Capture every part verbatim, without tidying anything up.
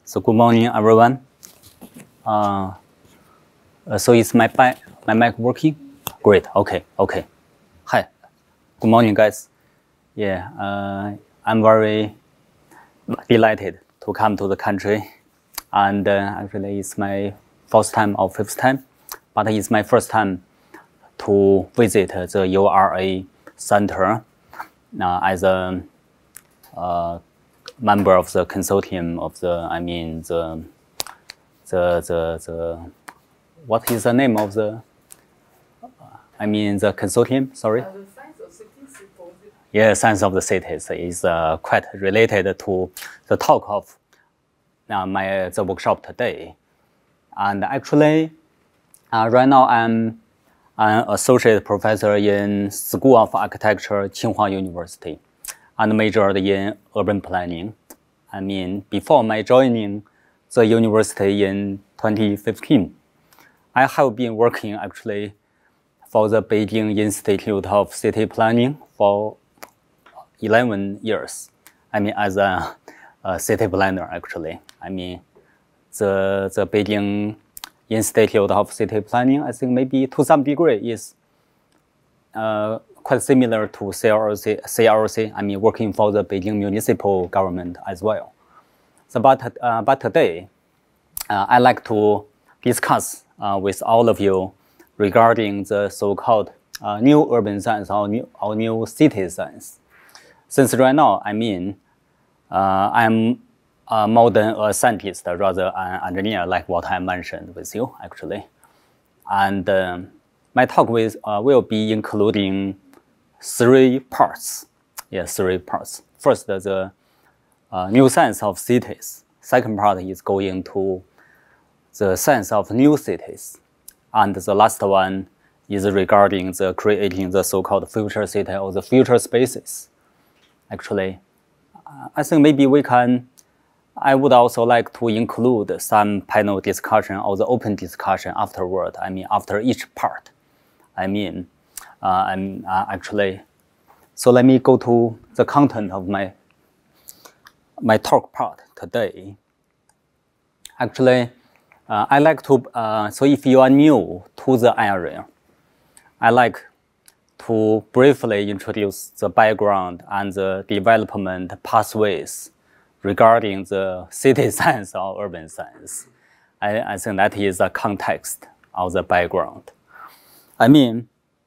So good morning, everyone. Uh, uh, so is my mic, my mic working? Great. Okay. Okay. Hi. Good morning, guys. Yeah. Uh, I'm very delighted to come to the country, and uh, actually it's my fourth time or fifth time, but it's my first time to visit the U R A Center uh, as a uh, member of the consortium of the, I mean, the, the, the, the, what is the name of the, uh, I mean, the consortium, sorry? Uh, the Science of Cities Symposium. Yeah, Science of the Cities is uh, quite related to the talk of uh, my, the workshop today. And actually, uh, right now I'm an associate professor in School of Architecture, Tsinghua University, and majored in urban planning. I mean, before my joining the university in twenty fifteen, I have been working actually for the Beijing Institute of City Planning for eleven years. I mean, as a, a city planner, actually. I mean, the, the Beijing Institute of City Planning, I think maybe to some degree is uh, quite similar to C R C, C R C, I mean, working for the Beijing municipal government as well. So, but, uh, but today, uh, I'd like to discuss uh, with all of you regarding the so-called uh, new urban science or new, or new city science. Since right now, I mean, uh, I'm uh, more than a scientist, rather an engineer, like what I mentioned with you, actually. And um, my talk with, uh, will be including three parts. Yes, three parts. First, the uh, new science of cities. Second part is going to the science of new cities. And the last one is regarding the creating the so-called future city or the future spaces. Actually, uh, I think maybe we can, I would also like to include some panel discussion or the open discussion afterward. I mean, after each part. I mean, uh, I'm uh, actually, so let me go to the content of my, my talk part today. Actually, uh, I like to, uh, so if you are new to the area, I like to briefly introduce the background and the development pathways regarding the city science or urban science. I, I think that is the context of the background. I mean,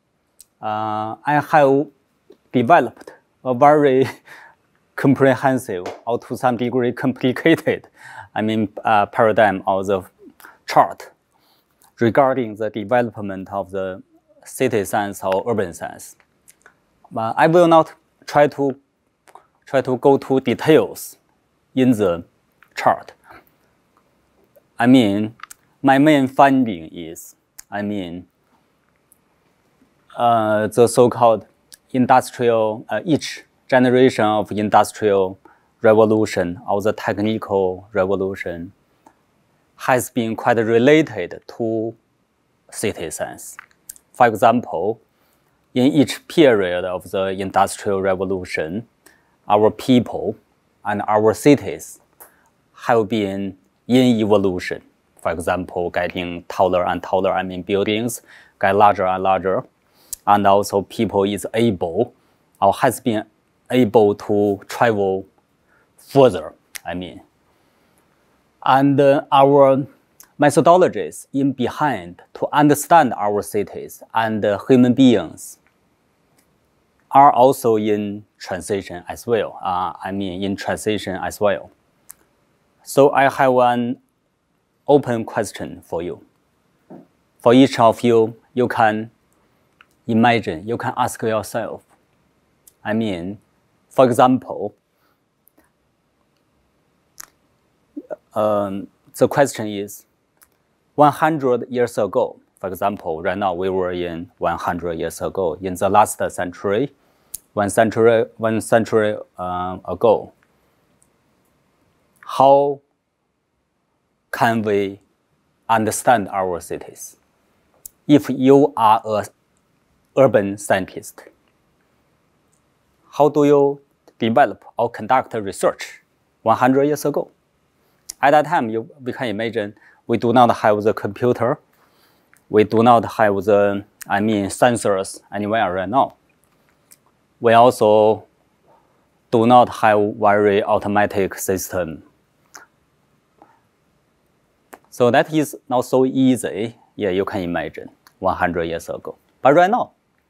uh, I have developed a very comprehensive or to some degree complicated, I mean, uh, paradigm of the chart regarding the development of the city science or urban science. But I will not try to try to go to details in the chart. I mean, my main finding is, I mean, uh, the so-called industrial, uh, each generation of industrial revolution or the technical revolution has been quite related to city science. For example, in each period of the industrial revolution, our people and our cities have been in evolution. For example, getting taller and taller, I mean buildings get larger and larger. And also people is able or has been able to travel further, I mean. And uh, our methodologies in behind to understand our cities and uh, human beings are also in transition as well. Uh, I mean, in transition as well. So I have an open question for you. For each of you, you can imagine, you can ask yourself, I mean, for example, um, the question is, one hundred years ago, for example, right now we were in one hundred years ago, in the last century, one century, one century uh, ago, how can we understand our cities? If you are an urban scientist, how do you develop or conduct research one hundred years ago? at that time, you, we can imagine we do not have the computer. We do not have the, I mean, sensors anywhere right now. We also do not have very automatic system. So that is not so easy. Yeah, you can imagine one hundred years ago. But right now,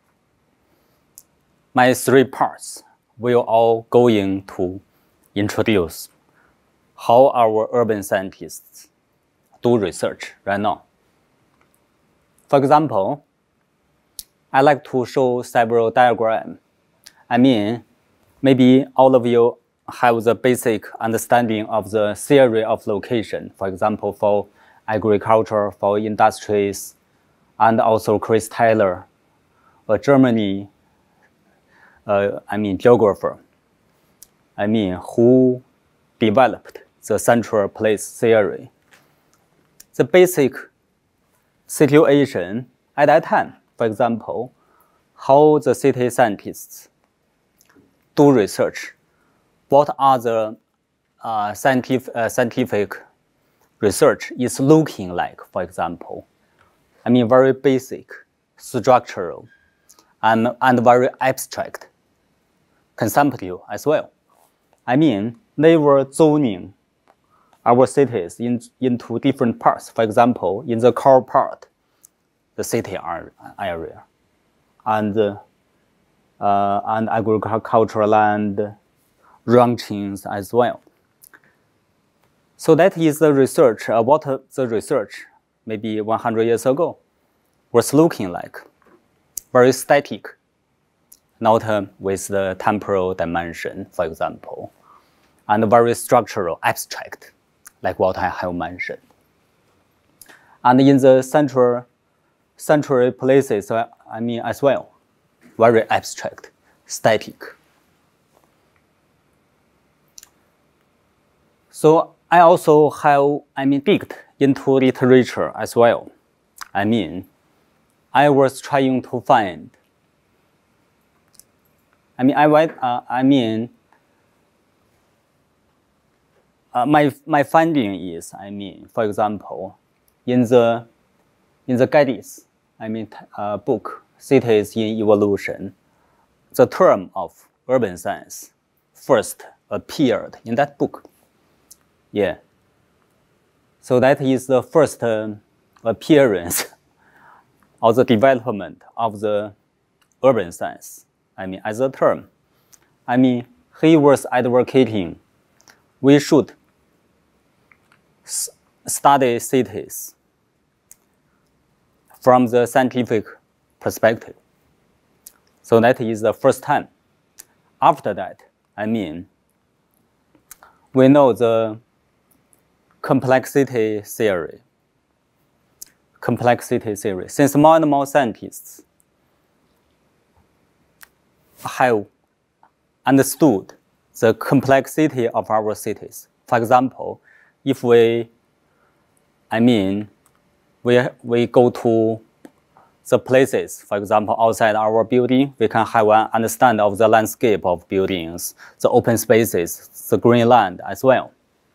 my three parts will all going to introduce how our urban scientists do research right now. For example, I like to show several diagrams. I mean, maybe all of you have the basic understanding of the theory of location, for example, for agriculture, for industries, and also Chris Taylor, a Germany, uh, I mean, geographer, I mean, who developed the central place theory. The basic situation at that time, for example, how the city scientists do research, what are the uh, scientific, uh, scientific research is looking like, for example. I mean, very basic, structural, and, and very abstract, consumptive as well. I mean, they were zoning our cities in, into different parts. For example, in the core part, the city area, and, uh, and agricultural land, ranchings as well. So that is the research, uh, what uh, the research maybe one hundred years ago was looking like. Very static, not uh, with the temporal dimension, for example, and very structural, abstract, like what I have mentioned. And in the central, central places, uh, I mean as well, very abstract, static. So I also have, I mean, digged into literature as well. I mean, I was trying to find, I mean, I, uh, I mean, uh, my, my finding is, I mean, for example, in the, in the Geddes, I mean, uh, book, Cities in Evolution, the term of urban science first appeared in that book. Yeah. So that is the first uh, appearance of the development of the urban science. I mean, as a term. I mean, he was advocating we should study cities from the scientific perspective. So that is the first time. After that, I mean, we know the complexity theory. Complexity theory. Since more and more scientists have understood the complexity of our cities. For example, if we, I mean, we, we go to the places, for example, outside our building, we can have an understanding of the landscape of buildings, the open spaces, the green land as well.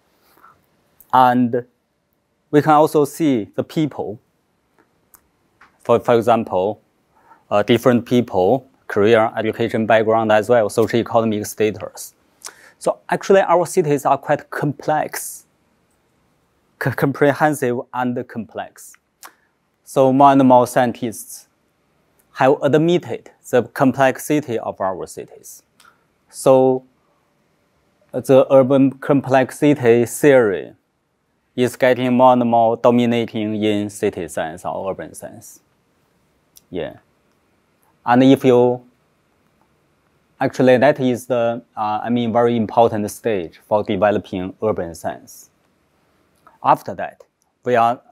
And we can also see the people, for, for example, uh, different people, career, education background as well, socio-economic status. So actually our cities are quite complex, comprehensive and complex. So more and more scientists have admitted the complexity of our cities. So the urban complexity theory is getting more and more dominating in city science or urban science. Yeah. And if you, actually that is the, uh, I mean, very important stage for developing urban science. After that, we are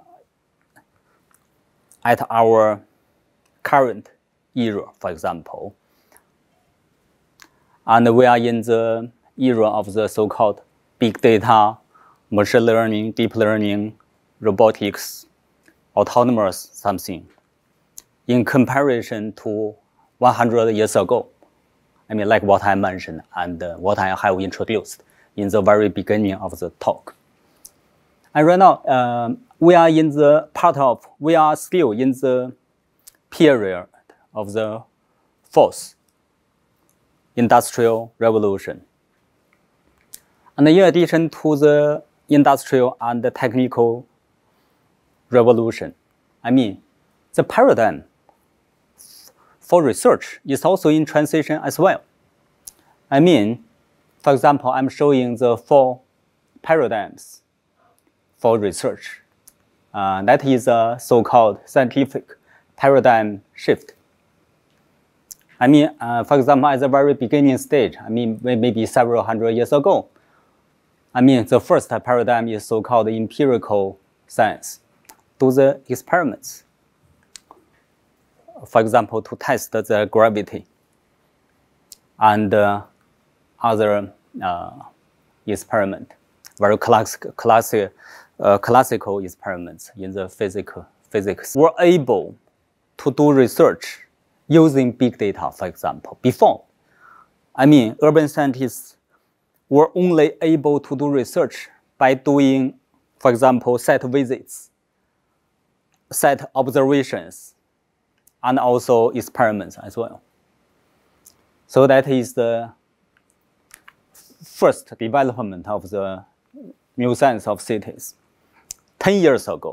at our current era, for example. And we are in the era of the so-called big data, machine learning, deep learning, robotics, autonomous something. In comparison to one hundred years ago, I mean, like what I mentioned and uh, what I have introduced in the very beginning of the talk. And right now, um, we are in the part of, we are still in the period of the fourth industrial revolution. And in addition to the industrial and the technical revolution, I mean, the paradigm for research is also in transition as well. I mean, for example, I'm showing the four paradigms for research. Uh, that is a so-called scientific paradigm shift. I mean, uh, for example, at the very beginning stage, I mean, maybe several hundred years ago, I mean, the first paradigm is so-called empirical science. Do the experiments. For example, to test the gravity and uh, other uh, experiment, very classic, classic, uh, classical experiments in the physical, physics, were able to do research using big data, for example. Before, I mean, urban scientists were only able to do research by doing, for example, site visits, site observations, and also experiments as well. So that is the first development of the new science of cities ten years ago.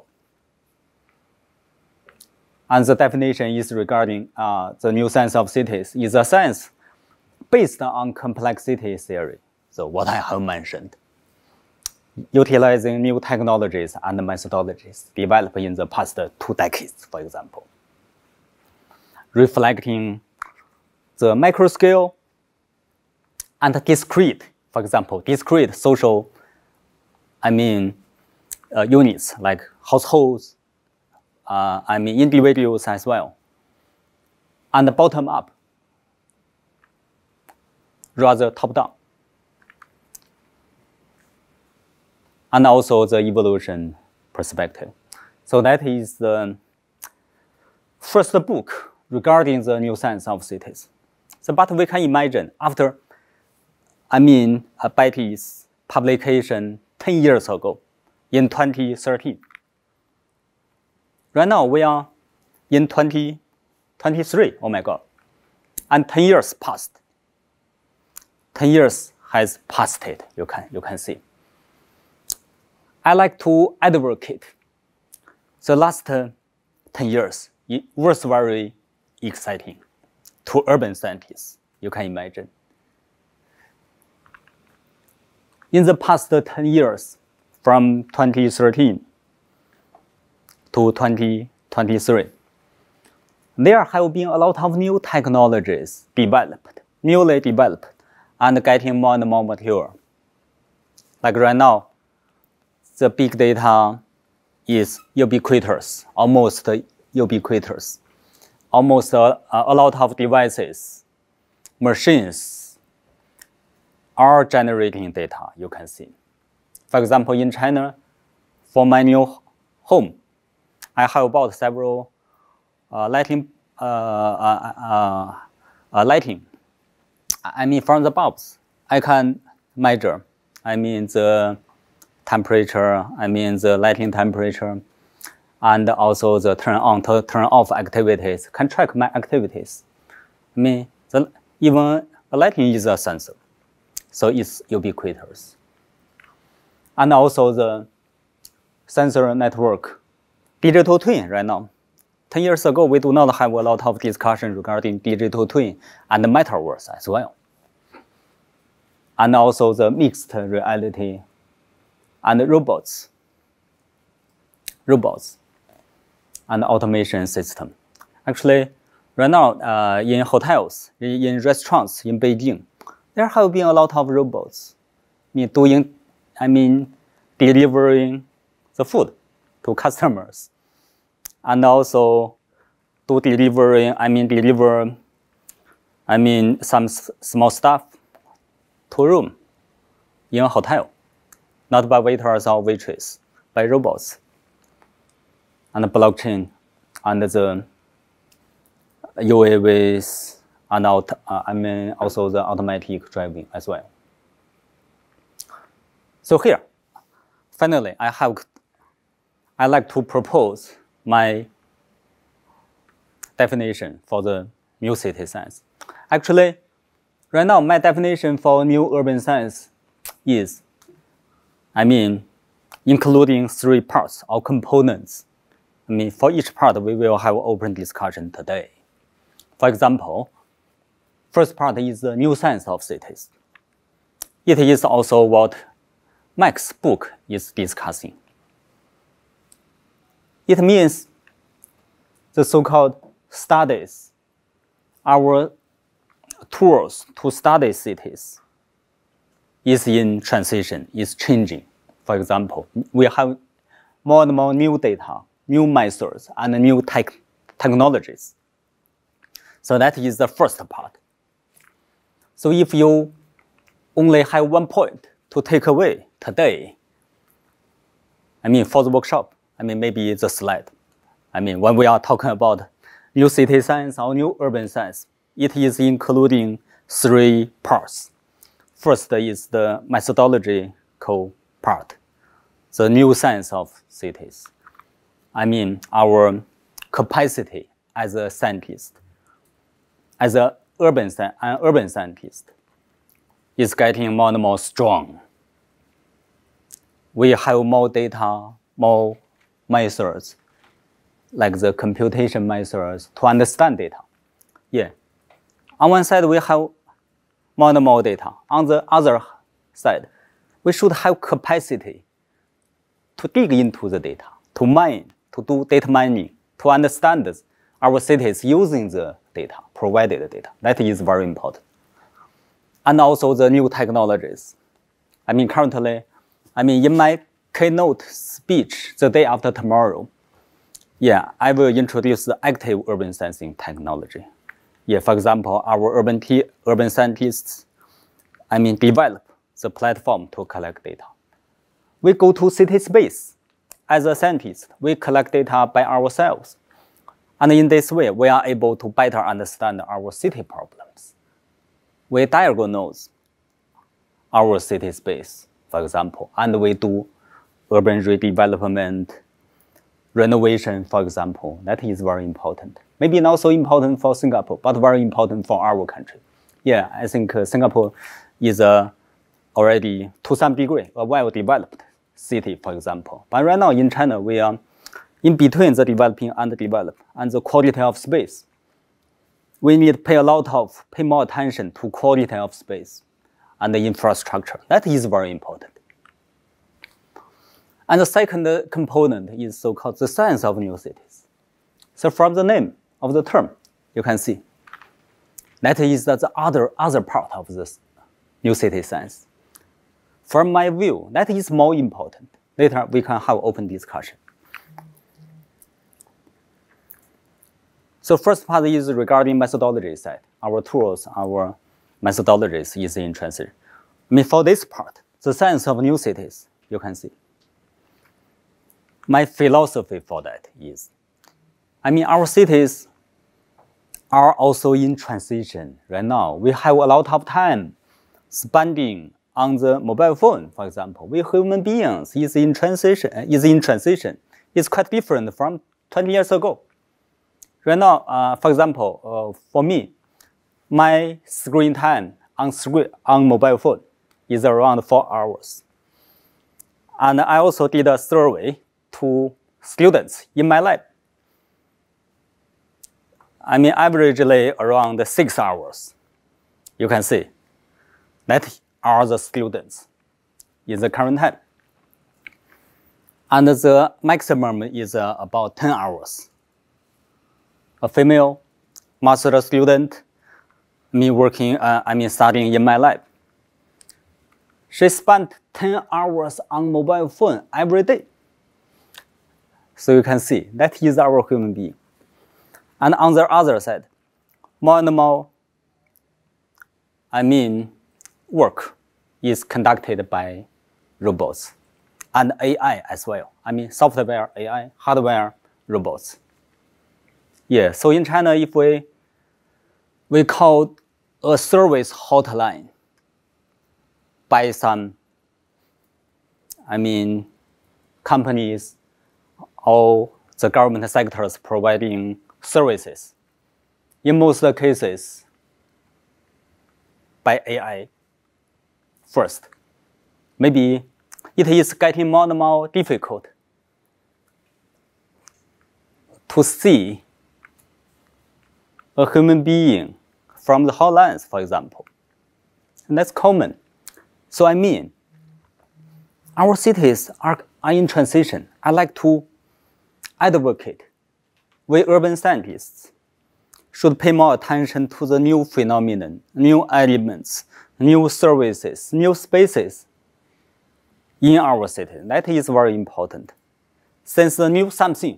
And the definition is regarding uh, the new science of cities is a science based on complexity theory. So what I have mentioned, utilizing new technologies and methodologies developed in the past two decades, for example, reflecting the micro scale and discrete, for example, discrete social, I mean, uh, units like households, uh, I mean, individuals as well, and bottom up, rather top down. And also the evolution perspective. So that is the first book regarding the new science of cities. So, but we can imagine after, I mean, uh, Betty's publication ten years ago, in twenty thirteen. Right now we are in twenty twenty-three, oh my God. And ten years passed. ten years has passed it, you can, you can see. I like to advocate the last uh, ten years. It was very exciting to urban scientists, you can imagine. In the past ten years, from twenty thirteen to twenty twenty-three, there have been a lot of new technologies developed, newly developed, and getting more and more mature. Like right now, the big data is ubiquitous, almost ubiquitous. Almost a, a lot of devices, machines are generating data, you can see. For example, in China, for my new home, I have bought several uh, lighting, uh, uh, uh, uh, lighting. I mean, from the bulbs, I can measure, I mean, the temperature, I mean, the lighting temperature, and also the turn on, to turn off activities, can track my activities. I mean, the, even the lighting is a sensor, so it's ubiquitous. And also the sensor network, digital twin right now. ten years ago, we do not have a lot of discussion regarding digital twin and the metaverse as well. And also the mixed reality and robots, robots, and automation system. Actually, right now uh, in hotels, in, in restaurants in Beijing, there have been a lot of robots, I mean, doing, I mean, delivering the food to customers, and also to delivering, I mean, deliver, I mean, some small stuff to room in a hotel, not by waiters or waitresses, by robots. And the blockchain, and the U A Vs, and out, uh, I mean also the automatic driving as well. So here, finally, I have, I like to propose my definition for the new city science. Actually, right now, my definition for new urban science is, I mean, including three parts or components. I mean, for each part, we will have open discussion today. For example, first part is the new science of cities. It is also what Max's book is discussing. It means the so-called studies, our tools to study cities is in transition, is changing. For example, we have more and more new data, new methods, and new tech technologies. So that is the first part. So if you only have one point to take away today, I mean, for the workshop, I mean, maybe it's a slide. I mean, when we are talking about new city science or new urban science, it is including three parts. First is the methodological part, the new science of cities. I mean, our capacity as a scientist, as a urban, an urban scientist, is getting more and more strong. We have more data, more methods, like the computation methods to understand data. Yeah. On one side, we have more and more data. On the other side, we should have capacity to dig into the data, to mine, to do data mining, to understand our cities using the data, provided data. That is very important. And also the new technologies. I mean, currently, I mean, in my keynote speech the day after tomorrow, yeah, I will introduce the active urban sensing technology. Yeah, for example, our urban, urban scientists, I mean, develop the platform to collect data. We go to city space. As a scientist, we collect data by ourselves. And in this way, we are able to better understand our city problems. We diagnose our city space, for example, and we do urban redevelopment, renovation, for example. That is very important. Maybe not so important for Singapore, but very important for our country. Yeah, I think uh, Singapore is uh, already, to some degree, a well-developed city, for example. But right now in China, we are in between the developing and the developed, and the quality of space. We need to pay a lot of, pay more attention to quality of space and the infrastructure. That is very important. And the second component is so-called the science of new cities. So from the name of the term, you can see that is the other, other part of this new city science. From my view, that is more important. Later, we can have open discussion. So first part is regarding methodology side. Our tools, our methodologies is in transition. I mean, for this part, the science of new cities, you can see. My philosophy for that is, I mean, our cities are also in transition right now. We have a lot of time spending on the mobile phone, for example. We human beings is in transition, is in transition. It's quite different from twenty years ago. Right now, uh, for example, uh, for me, my screen time on, screen, on mobile phone is around four hours. And I also did a survey to students in my lab. I mean, averagely around six hours. You can see that are the students in the current time. And the maximum is uh, about ten hours. A female master student, me working, uh, I mean studying in my lab. She spent ten hours on mobile phone every day. So you can see that is our human being. And on the other side, more and more, I mean, work is conducted by robots and A I as well. I mean, software, A I, hardware, robots. Yeah, so in China, if we, we call a service hotline by some, I mean, companies or the government sectors providing services. In most cases, by A I first. Maybe it is getting more and more difficult to see a human being from the HoloLens, for example. And that's common. So I mean, our cities are, are in transition. I like to advocate we urban scientists should pay more attention to the new phenomenon, new elements, new services, new spaces in our city. That is very important. Since the new something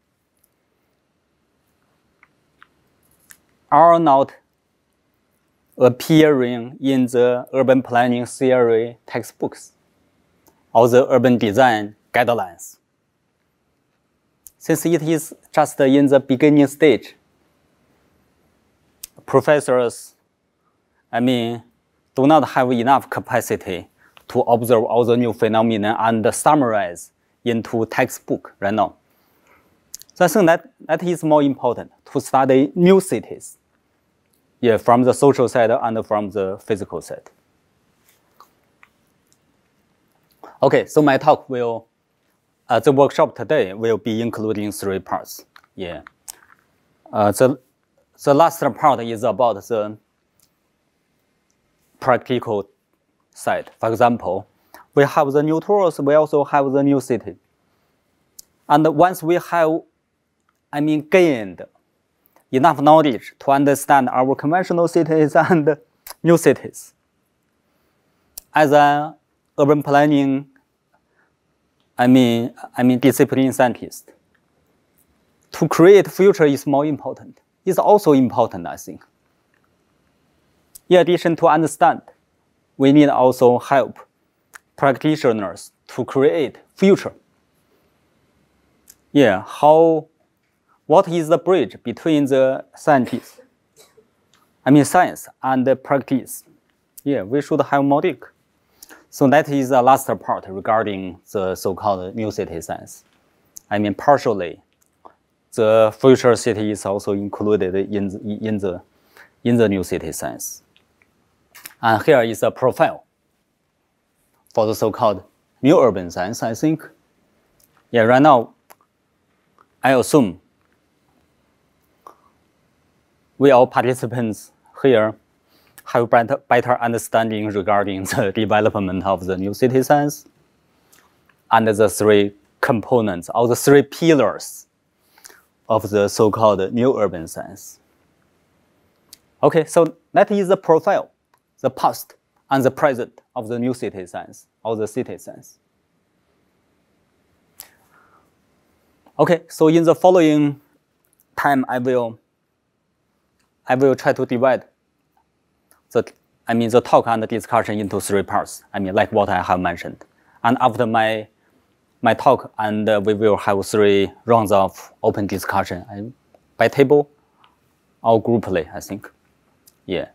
are not appearing in the urban planning theory textbooks or the urban design guidelines. Since it is just in the beginning stage, professors, I mean, do not have enough capacity to observe all the new phenomena and summarize into textbook right now. So I think that, that is more important to study new cities, yeah, from the social side and from the physical side. Okay, so my talk will, uh, the workshop today will be including three parts. Yeah, uh, the the last part is about the practical side. For example, we have the new tools, we also have the new city. And once we have, I mean, gained enough knowledge to understand our conventional cities and new cities, as an urban planning, I mean, I mean, discipline scientist, to create future is more important. It's also important, I think. In addition to understand, we need also help practitioners to create future. Yeah, how, what is the bridge between the scientists, I mean science and the practice? Yeah, we should have model. So that is the last part regarding the so-called new city science. I mean, partially, the future city is also included in the, in the, in the new city science. And here is a profile for the so-called new urban science, I think. Yeah, right now, I assume we all participants here have better, better understanding regarding the development of the new city science and the three components, or the three pillars of the so-called new urban science. Okay, so that is the profile, the past and the present of the new city science, or the city science. Okay, so in the following time, I will, I will try to divide the, I mean, the talk and the discussion into three parts. I mean, like what I have mentioned. And after my, my talk, and uh, we will have three rounds of open discussion I, by table or grouply, I think. Yeah.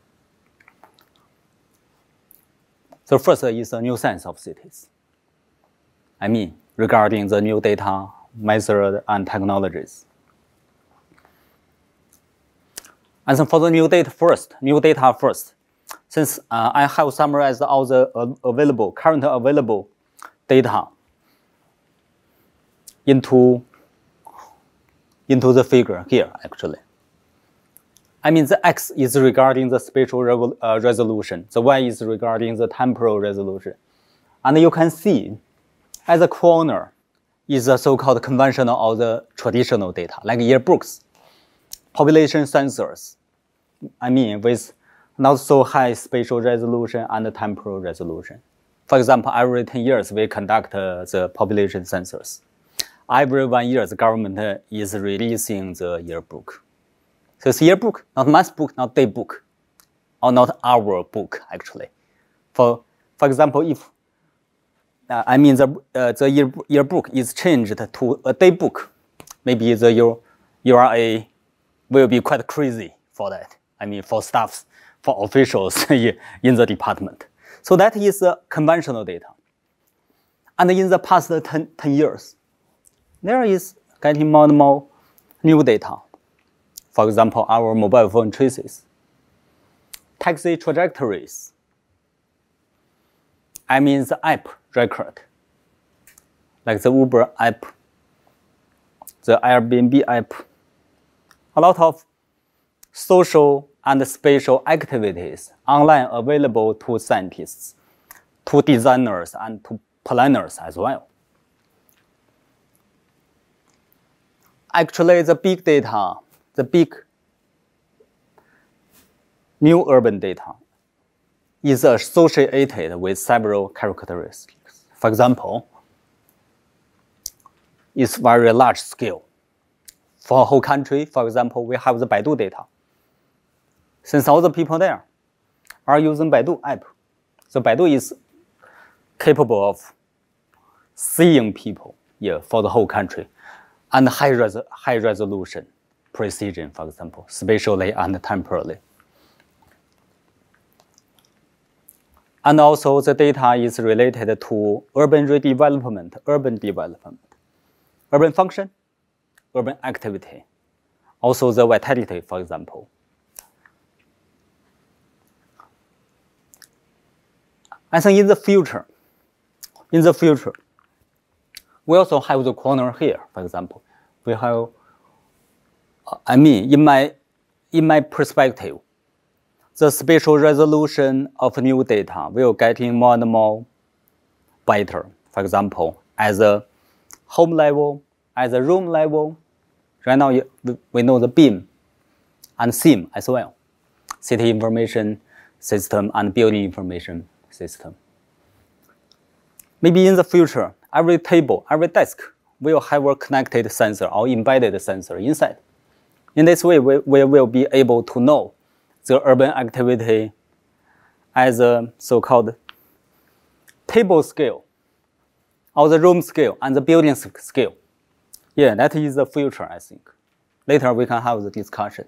So first is the new science of cities. I mean, regarding the new data, method, and technologies. And so for the new data first, new data first, since uh, I have summarized all the uh, available, current available data into, into the figure here, actually. I mean, the X is regarding the spatial re uh, resolution. The Y is regarding the temporal resolution. And you can see at the corner is the so-called conventional or the traditional data, like yearbooks, population sensors, I mean, with not so high spatial resolution and temporal resolution. For example, every ten years, we conduct uh, the population census. Every one year, the government uh, is releasing the yearbook. So it's yearbook, not month book, not day book, or not hour book, actually. For, for example, if, uh, I mean, the, uh, the year, yearbook is changed to a day book, maybe the U R A will be quite crazy for that. I mean, for staffs, for officials in the department. So that is uh, conventional data. And in the past ten, ten years, there is getting more and more new data. For example, our mobile phone traces, taxi trajectories, I mean the app record, like the Uber app, the Airbnb app, a lot of social and spatial activities online available to scientists, to designers, and to planners as well. Actually, the big data, the big new urban data is associated with several characteristics. For example, it's very large scale. For a whole country, for example, we have the Baidu data. Since all the people there are using Baidu app, so Baidu is capable of seeing people, yeah, for the whole country, and high, res high resolution precision, for example, spatially and temporally. And also the data is related to urban redevelopment, urban development, urban function, urban activity, also the vitality, for example. I think in the future, in the future, we also have the corner here, for example. We have, I mean, in my, in my perspective, the spatial resolution of new data will getting more and more better. For example, as a home level, as a room level, right now we know the BIM and SIM as well, city information system and building information system. Maybe in the future, every table, every desk will have a connected sensor or embedded sensor inside. In this way, we, we will be able to know the urban activity as a so-called table scale, or the room scale, and the building scale. Yeah, that is the future, I think. Later, we can have the discussion.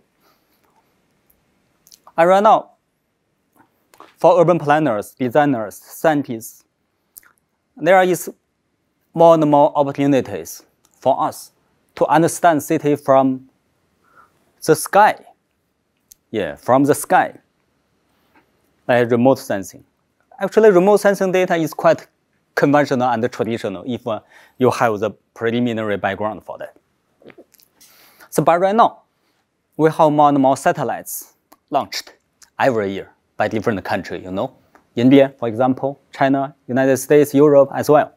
And right now, for urban planners, designers, scientists, there is more and more opportunities for us to understand city from the sky. Yeah, from the sky, like remote sensing. Actually, remote sensing data is quite conventional and traditional if uh, you have the preliminary background for that. So, but right now, we have more and more satellites launched every year by different countries, you know. India, for example, China, United States, Europe as well.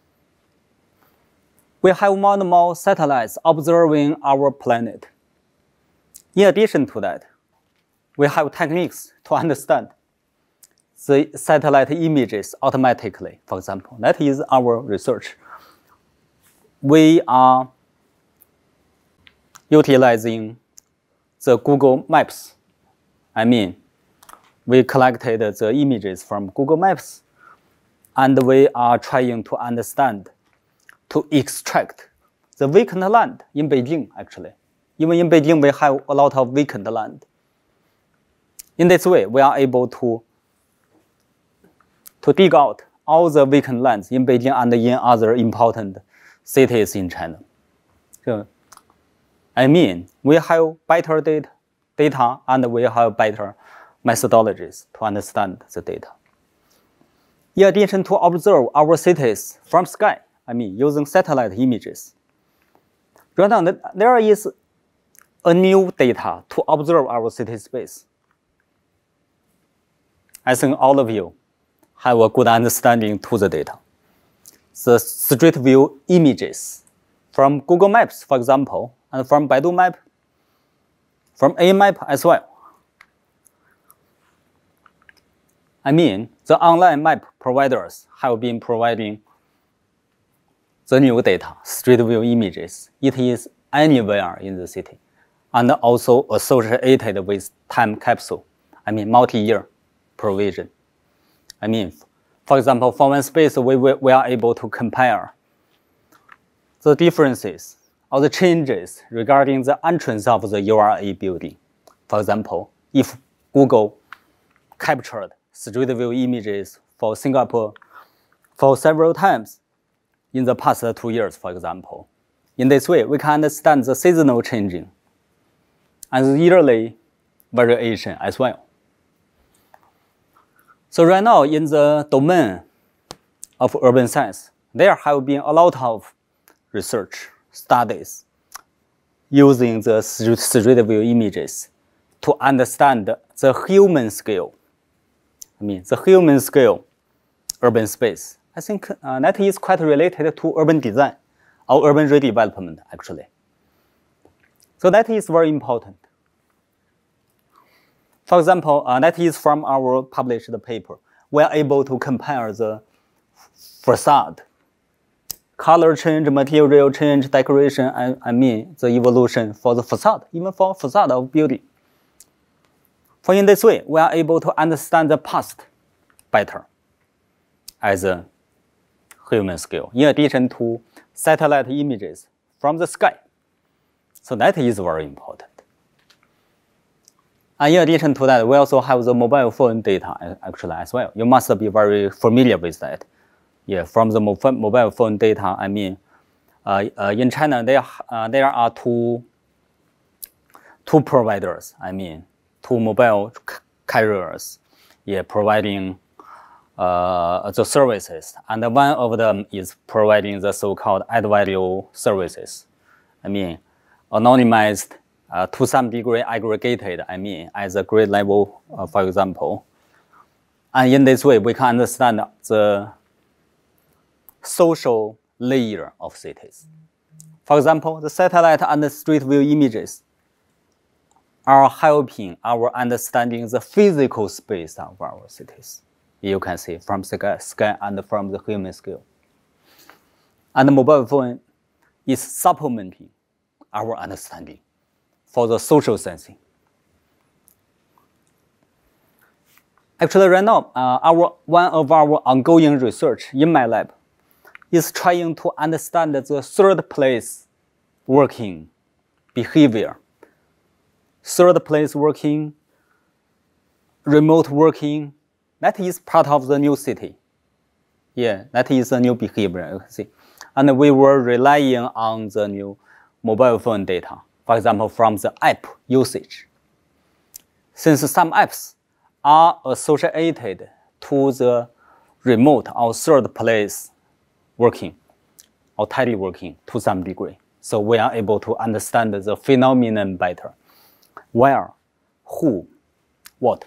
We have more and more satellites observing our planet. In addition to that, we have techniques to understand the satellite images automatically, for example. That is our research. We are utilizing the Google Maps. I mean, we collected the images from Google Maps, and we are trying to understand, to extract the vacant land in Beijing, actually. Even in Beijing, we have a lot of vacant land. In this way, we are able to, to dig out all the vacant lands in Beijing and in other important cities in China. So, I mean, we have better data, data and we have better methodologies to understand the data. In addition to observe our cities from sky, I mean, using satellite images, right now there is a new data to observe our city space. I think all of you have a good understanding to the data. The street view images from Google Maps, for example, and from Baidu Map, from A Map as well. I mean, the online map providers have been providing the new data, street view images. It is anywhere in the city, and also associated with time capsule, I mean, multi-year provision. I mean, for example, for one space, we, we, we are able to compare the differences or the changes regarding the entrance of the U R A building. For example, if Google captured street view images for Singapore for several times, in the past two years, for example. In this way, we can understand the seasonal changing and the yearly variation as well. So right now, in the domain of urban science, there have been a lot of research studies using the street view images to understand the human scale. I mean, the human scale urban space. I think uh, that is quite related to urban design or urban redevelopment, actually. So that is very important. For example, uh, that is from our published paper. We are able to compare the facade, color change, material change, decoration, I, I mean the evolution for the facade, even for facade of building. For in this way, we are able to understand the past better as a human scale, in addition to satellite images from the sky. So that is very important. And in addition to that, we also have the mobile phone data actually as well. You must be very familiar with that. Yeah, from the mobile phone data, I mean, uh, uh, in China, there, uh, there are two, two providers, I mean, two mobile carriers, yeah, providing uh, the services. And one of them is providing the so-called add-value services. I mean, anonymized, uh, to some degree aggregated, I mean, at the grade level, uh, for example. And in this way, we can understand the social layer of cities. For example, the satellite and the street view images are helping our understanding the physical space of our cities. You can see from the sky and from the human scale. And the mobile phone is supplementing our understanding for the social sensing. Actually, right now, uh, our, one of our ongoing research in my lab is trying to understand the third place working behavior. Third place working, remote working, that is part of the new city. Yeah, that is a new behavior, you can see. And we were relying on the new mobile phone data, for example, from the app usage. Since some apps are associated to the remote or third place working or teleworking to some degree. So we are able to understand the phenomenon better. Where, who, what.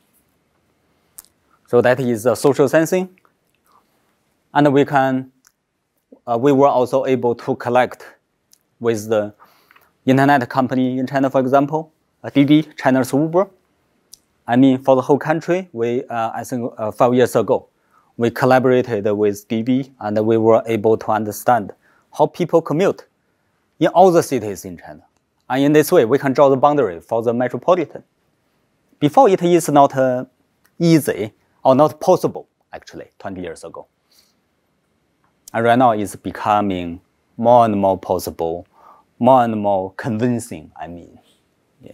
So that is the social sensing. And we can, uh, we were also able to collect with the internet company in China, for example, uh, Didi, China's Uber. I mean, for the whole country, we, uh, I think uh, five years ago, we collaborated with Didi and we were able to understand how people commute in all the cities in China. And in this way, we can draw the boundary for the metropolitan. Before, it is not uh, easy or not possible, actually, twenty years ago. And right now, it's becoming more and more possible, more and more convincing, I mean. Yeah.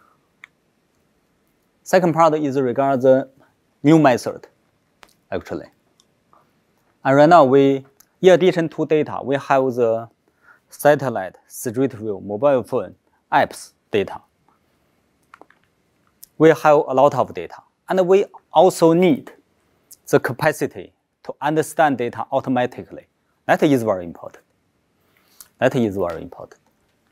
Second part is regarding the new method, actually. And right now, we, in addition to data, we have the satellite, street view, mobile phone, apps data. We have a lot of data. And we also need the capacity to understand data automatically. That is very important. That is very important.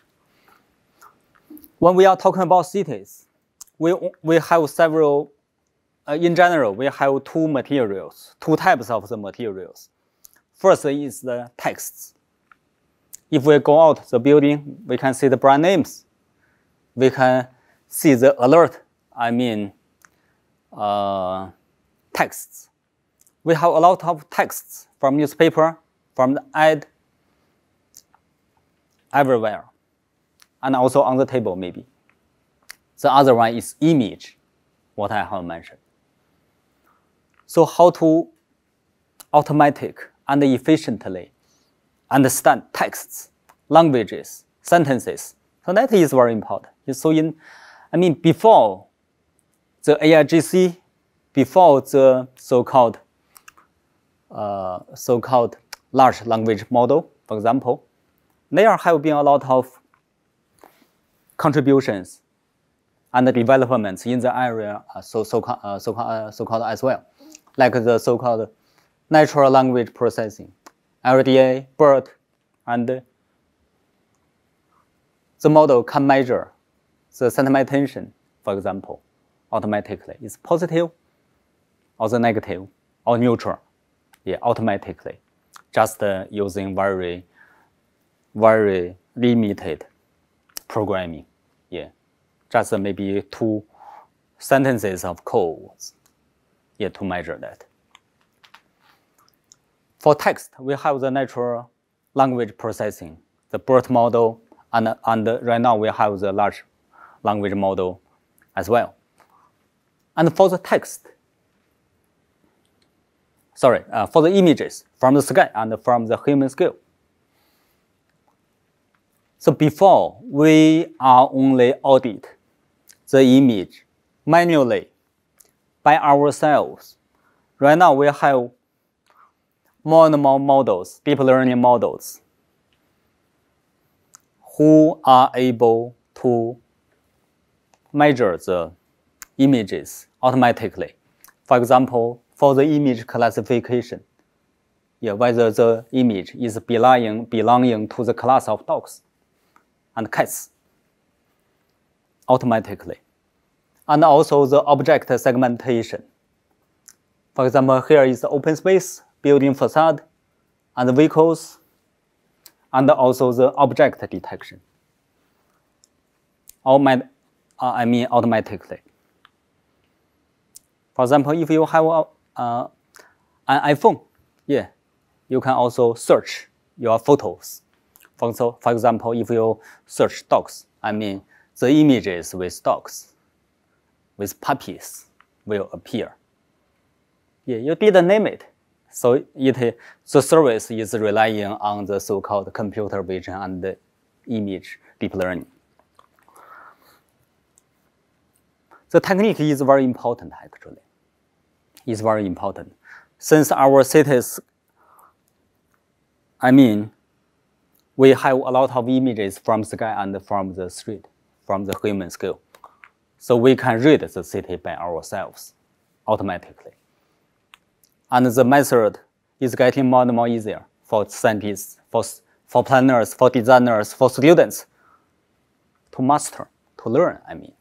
When we are talking about cities, we, we have several, uh, in general, we have two materials, two types of the materials. First is the texts. If we go out the building, we can see the brand names. We can see the alert, I mean, uh, texts. We have a lot of texts from newspaper, from the ad, everywhere, and also on the table maybe. The other one is image, what I have mentioned. So how to automatic and efficiently understand texts, languages, sentences. So that is very important. So in, I mean, before the A I G C, before the so-called uh, so-called large language model, for example, there have been a lot of contributions and developments in the area, uh, so so uh, so uh, so called as well, like the so-called natural language processing, L D A, BERT, and the model can measure the sentiment tension, for example, automatically. It's positive, or the negative, or neutral, yeah, automatically, just uh, using very, very limited programming, yeah, just uh, maybe two sentences of codes, yeah, to measure that. For text, we have the natural language processing, the BERT model, and, and right now we have the large language model as well. And for the text, sorry, uh, for the images from the sky and from the human scale. So before, we are only audit the image manually by ourselves. Right now, we have more and more models, deep learning models, who are able to measure the images automatically. For example, for the image classification, yeah, whether the image is belonging, belonging to the class of dogs and cats automatically. And also the object segmentation. For example, here is the open space, building facade, and the vehicles, and also the object detection. Automat uh, I mean automatically. For example, if you have a, uh, an iPhone, yeah, you can also search your photos. For, so, for example, if you search dogs, I mean the images with dogs, with puppies will appear. Yeah, you didn't name it. So it, the service is relying on the so-called computer vision and the image deep learning. The technique is very important, actually. It's very important. Since our cities, I mean, we have a lot of images from the sky and from the street, from the human scale. So we can read the city by ourselves automatically. And the method is getting more and more easier for scientists, for, for planners, for designers, for students to master, to learn, I mean.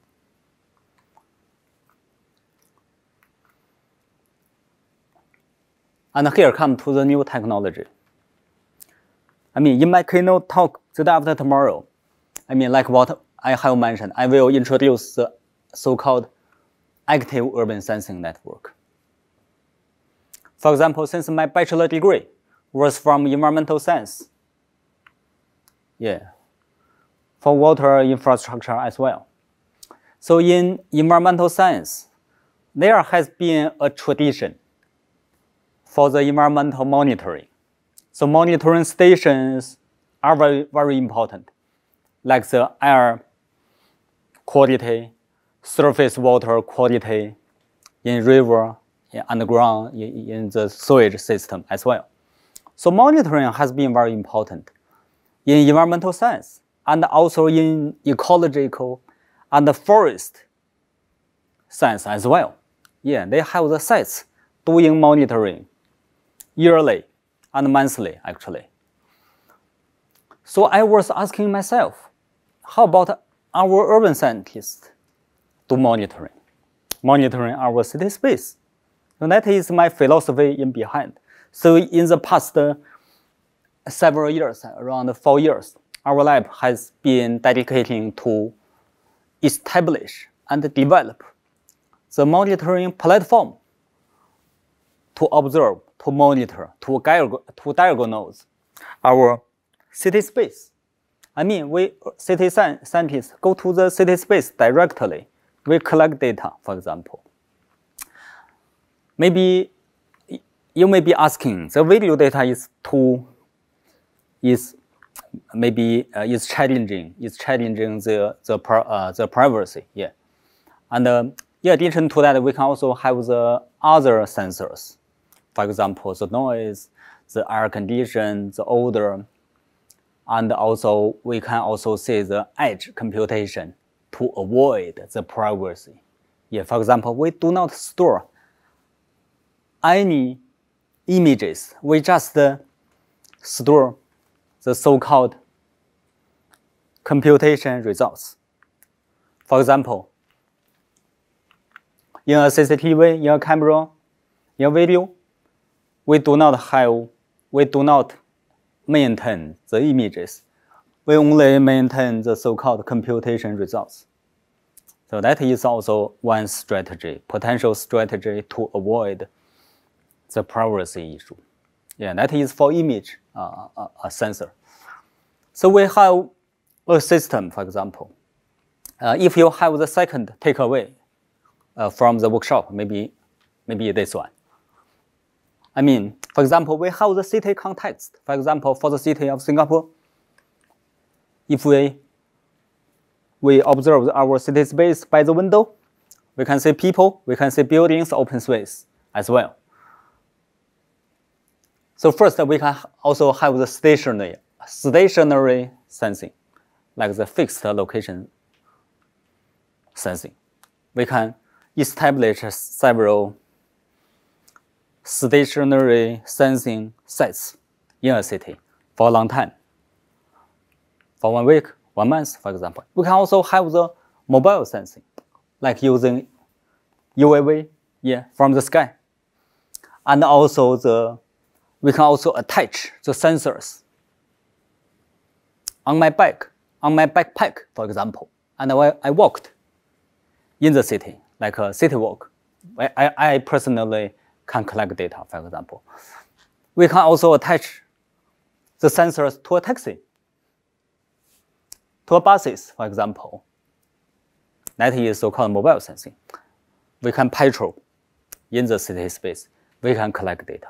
And here come to the new technology. I mean, in my keynote talk the day after tomorrow, I mean, like what I have mentioned, I will introduce the so-called active urban sensing network. For example, since my bachelor degree was from environmental science, yeah, for water infrastructure as well. So in environmental science, there has been a tradition for the environmental monitoring. So monitoring stations are very, very important, like the air quality, surface water quality in river, in underground, in, in the sewage system as well. So monitoring has been very important in environmental science and also in ecological and forest science as well. Yeah, they have the sites doing monitoring yearly and monthly, actually. So I was asking myself, how about our urban scientists do monitoring, monitoring our city space? So that is my philosophy in behind. So in the past uh, several years, around four years, our lab has been dedicating to establish and develop the monitoring platform to observe, to monitor, to, to diagnose our city space. I mean, we city scientists go to the city space directly. We collect data, for example. Maybe you may be asking, the video data is too, is maybe uh, is challenging, is challenging the the uh, the privacy, yeah. And uh, in addition to that, we can also have the other sensors. For example, the noise, the air condition, the odor, and also we can also see the edge computation to avoid the privacy. Yeah, for example, we do not store any images. We just uh, store the so-called computation results. For example, in a C C T V, in a camera, in a video, we do not have, we do not maintain the images. We only maintain the so-called computation results. So that is also one strategy, potential strategy to avoid the privacy issue. Yeah, that is for image uh, uh, uh, sensor. So we have a system, for example. Uh, if you have the second takeaway uh, from the workshop, maybe, maybe this one. I mean, for example, we have the city context. For example, for the city of Singapore, if we, we observe our city space by the window, we can see people, we can see buildings, open space as well. So first, we can also have the stationary, stationary sensing, like the fixed location sensing. We can establish several stationary sensing sets in a city for a long time, for one week, one month, for example. We can also have the mobile sensing, like using U A V, yeah, from the sky. And also the, we can also attach the sensors on my back, on my backpack, for example. And I, I walked in the city, like a city walk. I, I, I personally can collect data, for example. We can also attach the sensors to a taxi, to a buses, for example. That is so-called mobile sensing. We can patrol in the city space. We can collect data.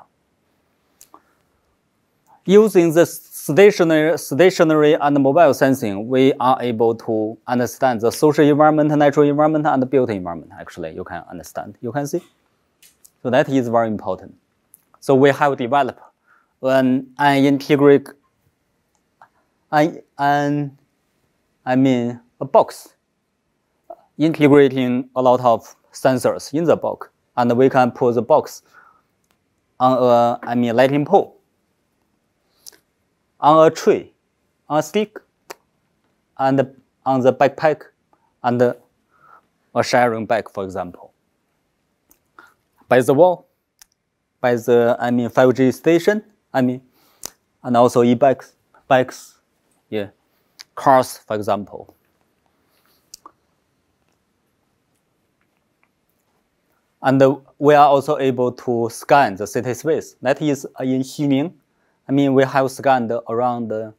Using the stationary, stationary and mobile sensing, we are able to understand the social environment, natural environment, and the built environment. Actually, you can understand. You can see. So that is very important. So we have developed an, an integrate, an, an, I mean, a box integrating a lot of sensors in the box, and we can put the box on a, I mean, lighting pole, on a tree, on a stick, and on the backpack, and a sharing bag, for example. By the wall, by the, I mean, five G station, I mean, and also e-bikes, bikes, yeah, cars, for example. And uh, we are also able to scan the city space. That is uh, in Xining. I mean, we have scanned around uh,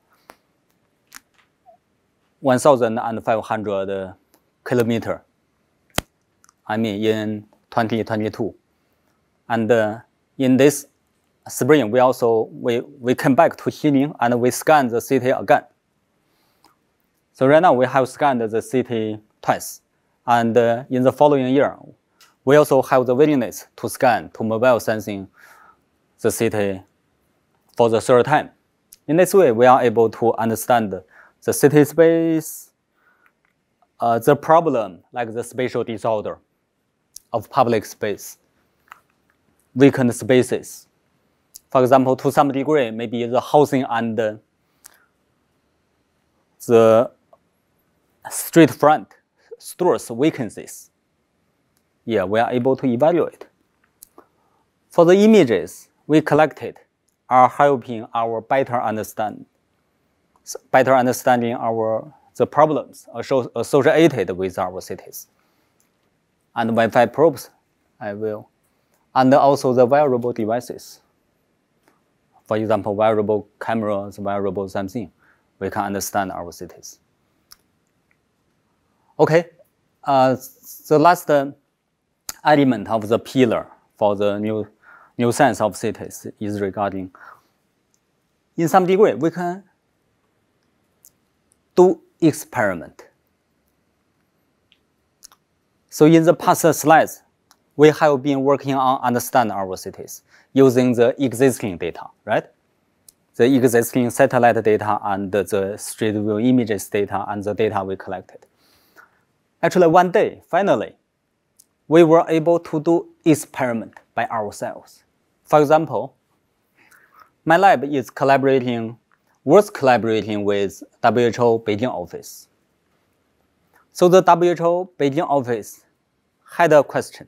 one thousand five hundred kilometers, I mean, in twenty twenty-two. And uh, in this spring, we also, we, we came back to Xining and we scanned the city again. So right now we have scanned the city twice. And uh, in the following year, we also have the willingness to scan, to mobile sensing the city for the third time. In this way, we are able to understand the city space, uh, the problem, like the spatial disorder of public space, vacant spaces. For example, to some degree, maybe the housing and the street front stores vacancies. Yeah, we are able to evaluate. For the images we collected are helping our better understand, better understanding our the problems associated with our cities. And Wi-Fi probes, I will, and also the wearable devices. For example, wearable cameras, wearable something, we can understand our cities. Okay, uh, the last uh, element of the pillar for the new, new sense of cities is regarding, in some degree, we can do experiment. So in the past slides, we have been working on understand our cities using the existing data, right? The existing satellite data and the street view images data and the data we collected. Actually, one day, finally, we were able to do experiment by ourselves. For example, my lab is collaborating, was collaborating with W H O Beijing office. So the W H O Beijing office had a question.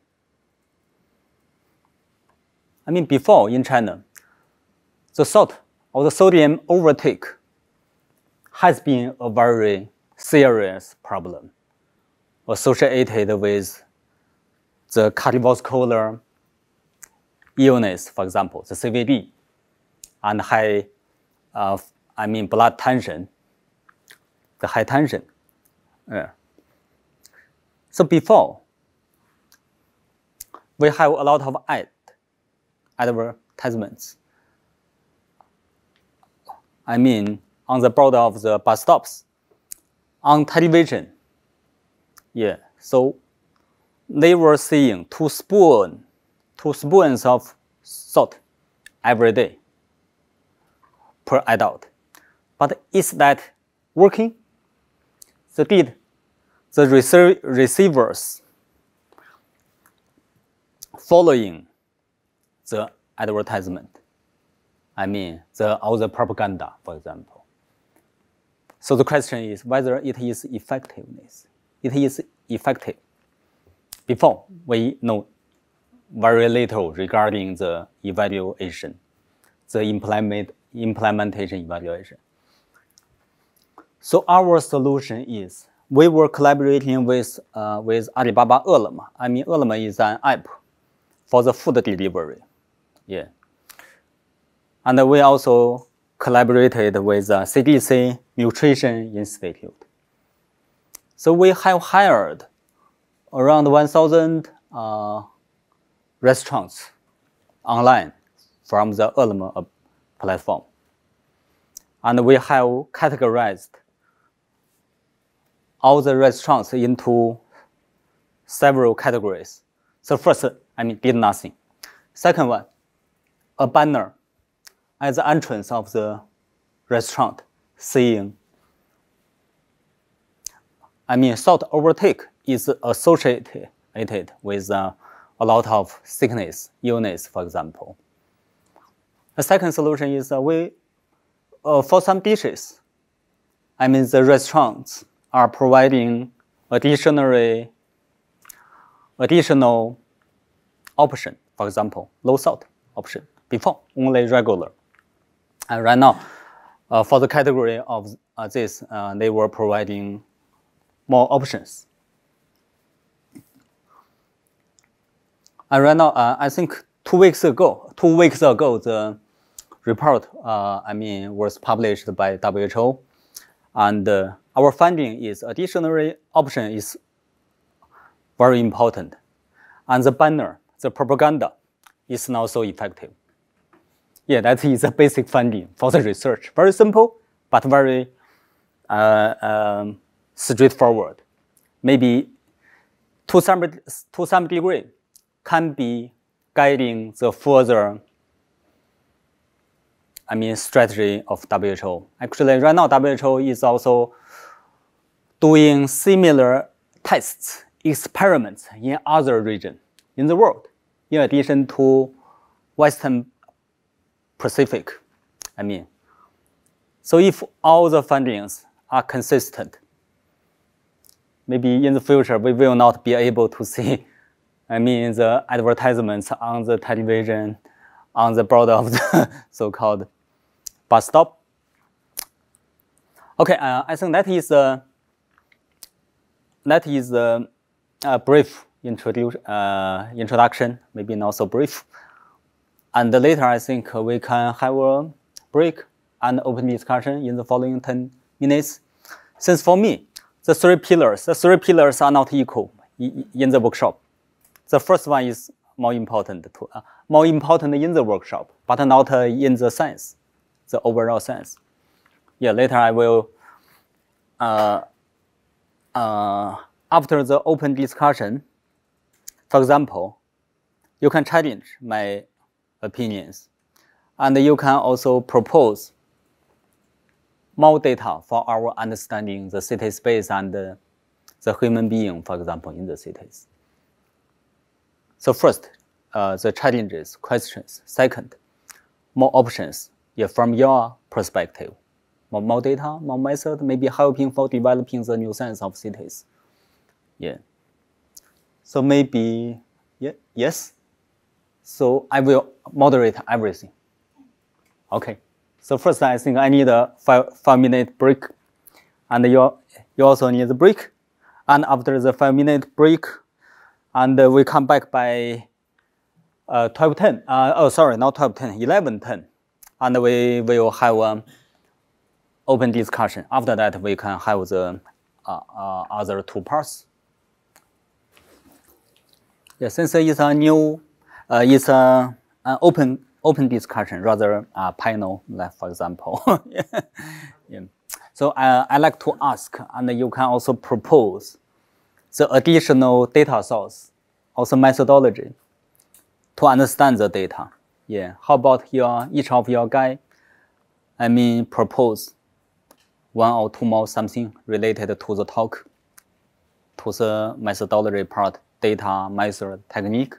I mean, before in China, the salt or the sodium overtake has been a very serious problem associated with the cardiovascular illness, for example, the C V D, and high, uh, I mean, blood tension, the high tension. Yeah. So before, we have a lot of ad, advertisements. I mean, on the board of the bus stops, on television. Yeah, so they were seeing two spoon, two spoons of salt every day per adult. But is that working? So did the rece receivers following the advertisement? I mean, the all the propaganda, for example. So the question is whether it is effectiveness. It is effective. Before, we know very little regarding the evaluation, the implement, implementation evaluation. So our solution is we were collaborating with, uh, with Alibaba Ele.me. I mean, Ele.me is an app for the food delivery. Yeah. And we also collaborated with the C D C Nutrition Institute. So we have hired around one thousand uh, restaurants online from the Ele.me platform. And we have categorized all the restaurants into several categories. So first, I mean, did nothing. Second one, a banner at the entrance of the restaurant saying, I mean, salt overtake is associated with uh, a lot of sickness, illness, for example. The second solution is uh, we, uh, for some dishes, I mean, the restaurants are providing additional, additional option, for example, low salt option, before only regular. And right now, uh, for the category of uh, this, uh, they were providing more options. And right now, uh, I think two weeks ago, two weeks ago, the report, uh, I mean, was published by W H O, and uh, our finding is additional option is very important, and the banner, the propaganda, is not so effective. Yeah, that is a basic finding for the research. Very simple, but very uh, um, straightforward. Maybe to some, to some degree can be guiding the further, I mean, strategy of W H O. Actually, right now, W H O is also doing similar tests, experiments in other regions in the world, in addition to Western Pacific, I mean. So if all the findings are consistent, maybe in the future we will not be able to see, I mean, the advertisements on the television, on the board of the so-called bus stop. Okay, uh, I think that is a, that is a, a brief introdu uh, introduction, maybe not so brief. And later, I think we can have a break and open discussion in the following ten minutes. Since for me, the three pillars, the three pillars are not equal in the workshop. The first one is more important, to, uh, more important in the workshop, but not uh, in the science, the overall science. Yeah, later I will, uh, uh, after the open discussion, for example, you can challenge my opinions, and you can also propose more data for our understanding the city space and the, the human being, for example, in the cities. So first, uh, the challenges, questions. Second, more options, yeah, from your perspective. More, more data, more method, maybe helping for developing the new science of cities. Yeah. So maybe, yeah, yes. So I will moderate everything. Okay. So first, I think I need a five, five minute break, and you you also need a break. And after the five minute break, and uh, we come back by uh, twelve ten. Uh, oh, sorry, not twelve ten, eleven ten, and we will have an open discussion. After that, we can have the uh, uh, other two parts. Yeah, since it's a new, uh, it's a an open open discussion rather a panel, like for example. yeah. yeah. So uh, I like to ask, and you can also propose the additional data source, also methodology, to understand the data. Yeah. How about your each of your guy? I mean, propose one or two more something related to the talk, to the methodology part, data, method, technique.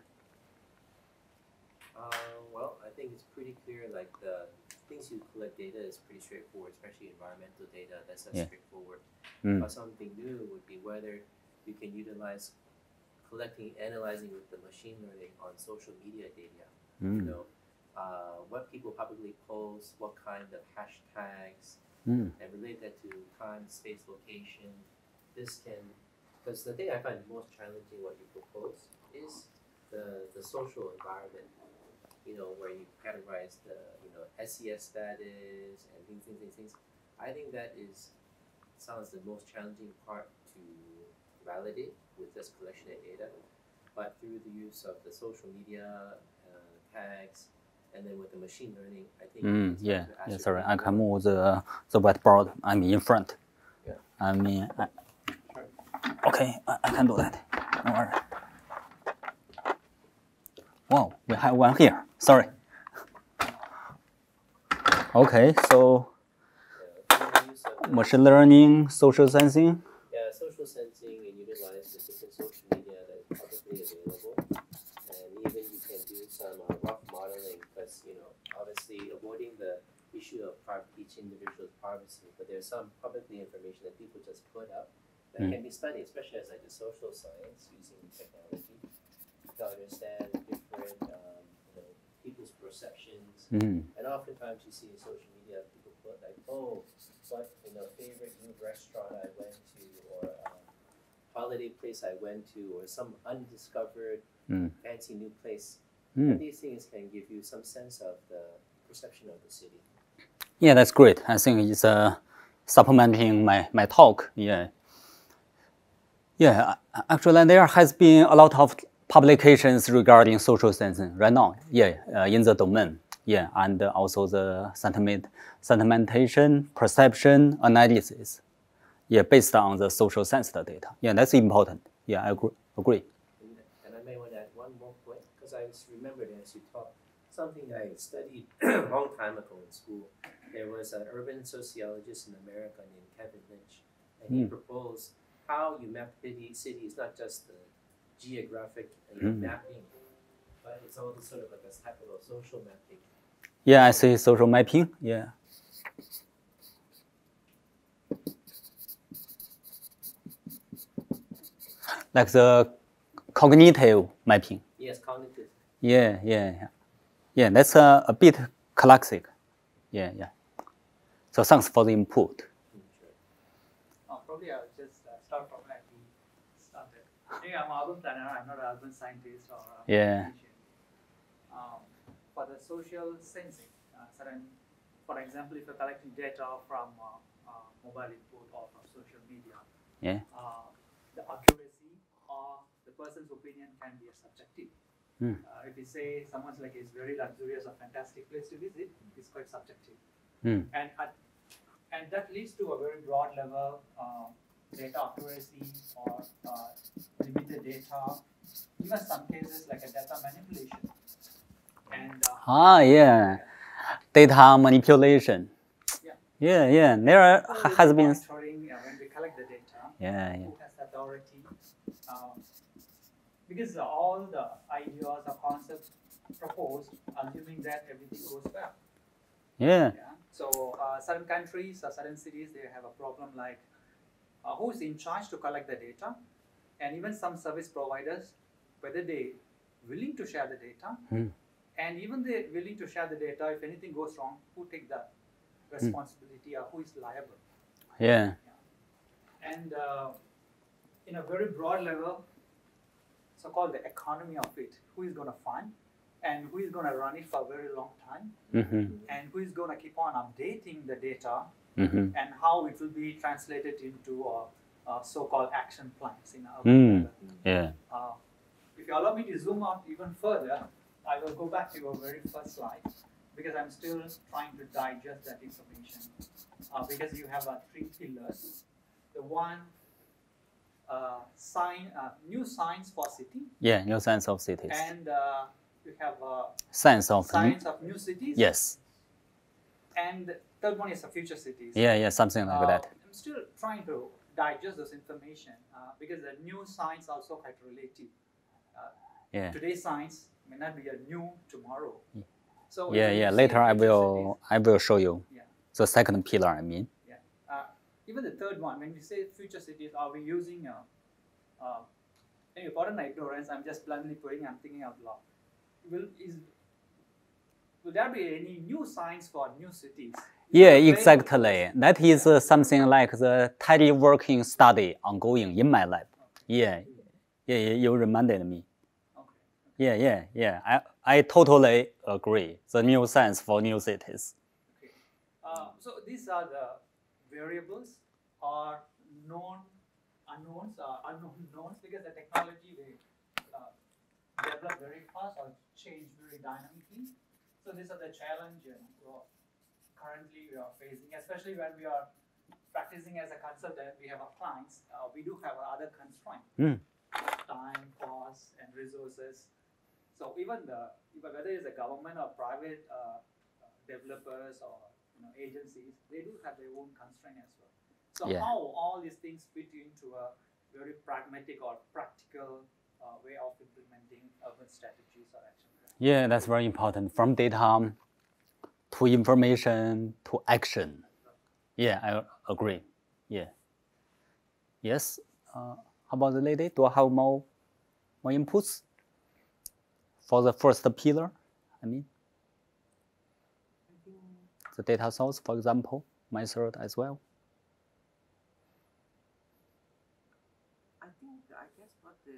Uh, well, I think it's pretty clear. Like the things you collect data is pretty straightforward, especially environmental data. That's yeah. straightforward. Mm. But something new would be whether you can utilize collecting, analyzing with the machine learning on social media data. Mm. You know, uh, what people publicly post, what kind of hashtags, mm. and relate that to time, space, location. This can, because the thing I find most challenging what you propose is the the social environment. You know, where you categorize the you know S E S status and things, things, things, things. I think that is sounds the most challenging part to validate with this collection of data. But through the use of the social media uh, tags, and then with the machine learning, I think. Mm, yeah, yeah. Sorry, I can move the the whiteboard. I mean, in front. Yeah. I mean. I, sure. Okay, I, I can do that. No worry. Wow, we have one here. Sorry. Okay, so yeah, machine learning, social sensing. Yeah, social sensing, and utilize the different social media that is publicly available, and even you can do some uh, rough modeling, because you know, obviously avoiding the issue of each individual's privacy, but there's some publicly information that people just put up that mm. can be studied, especially as like the social science using technology to understand different um, you know, people's perceptions. Mm. And oftentimes you see in social media people put like, oh, what you know, favorite new restaurant I went to, or um, holiday place I went to, or some undiscovered mm. fancy new place. Mm. And these things can give you some sense of the perception of the city. Yeah, that's great. I think it's uh, supplementing my, my talk. Yeah. Yeah, actually there has been a lot of publications regarding social sensing right now. Yeah, uh, in the domain. Yeah, and also the sentiment, sentimentation, perception, analysis. Yeah, based on the social sense data. Yeah, that's important. Yeah, I agree. agree. And I may want to add one more point, because I just remembered as you talked, something I studied a long time ago in school. There was an urban sociologist in America named Kevin Lynch, and he mm. proposed how you map cities, not just the geographic mm. mapping, but it's also sort of like a type of a social mapping. Yeah, I see social mapping. Yeah. Like the cognitive mapping. Yes, cognitive. Yeah, yeah, yeah. Yeah, that's a, a bit classic. Yeah, yeah. So thanks for the input. Mm, sure. Oh, probably I'll just uh, start from where we started. Hey, I'm an urban planner. I'm not an urban scientist or a yeah. Um, for the social sensing, uh, certain, for example, if you're collecting data from uh, uh, mobile input or from social media, yeah. uh, the accuracy or the person's opinion can be subjective. Mm. Uh, if you say someone's like it's very luxurious or fantastic place to visit, it's quite subjective. Mm. And at, and that leads to a very broad level uh, data accuracy or uh, limited data even some cases like a data manipulation. And uh, ah, yeah, data manipulation. Yeah. Yeah, yeah. There are, so has been. Monitoring uh, when we collect the data. Yeah, yeah. Who has the authority? Um, because all the ideas or concepts proposed, assuming that everything goes well. Yeah. Yeah. So uh, certain countries or certain cities, they have a problem like uh, who is in charge to collect the data, and even some service providers, whether they willing to share the data, mm. and even they willing to share the data. If anything goes wrong, who take the responsibility mm. or who is liable? Yeah. yeah. And uh, in a very broad level, so-called the economy of it, who is going to fund, and who is going to run it for a very long time, mm-hmm. and who is going to keep on updating the data, mm-hmm. and how it will be translated into uh, uh, so-called action plans in our mm. Yeah. Uh, if you allow me to zoom out even further, I will go back to your very first slide because I'm still trying to digest that information. Uh, because you have uh, three pillars. The one, uh, sign, uh, new science for city. Yeah, new science of cities. And uh, you have uh, science of science of new cities. Yes. And the third one is the future cities. Yeah, yeah, something like uh, that. I'm still trying to digest this information uh, because the new science also quite relative. Uh, yeah. Today's science may not be a new tomorrow. Yeah. So yeah, yeah. Later I will cities, I will show you yeah. the second pillar. I mean. Yeah. Uh, even the third one, when we say future cities, are we using? Uh, uh, anyway, pardon my ignorance. I'm just bluntly putting. I'm thinking out loud. Will is will there be any new science for new cities? Yeah, exactly. That is uh, something like the teleworking study ongoing in my lab. Yeah, yeah, yeah, you reminded me. Okay. Yeah, yeah, yeah. I, I totally agree. The new science for new cities. Okay. Uh, so these are the variables or known unknowns or unknown knowns because the technology will uh, develop very fast or change very dynamically. So these are the challenges well, currently we are facing, especially when we are practicing as a consultant. We have our clients. Uh, we do have other constraints: mm. time, cost, and resources. So even the whether it's a government or private uh, developers or you know, agencies, they do have their own constraint as well. So yeah. how all these things fit into a very pragmatic or practical uh, way of implementing urban strategies or action plans? Yeah, that's very important. From data to information to action. Yeah, I agree. Yeah. Yes. Uh, how about the lady? Do I have more more inputs for the first pillar? I mean, the data source, for example, method as well. I think I guess what the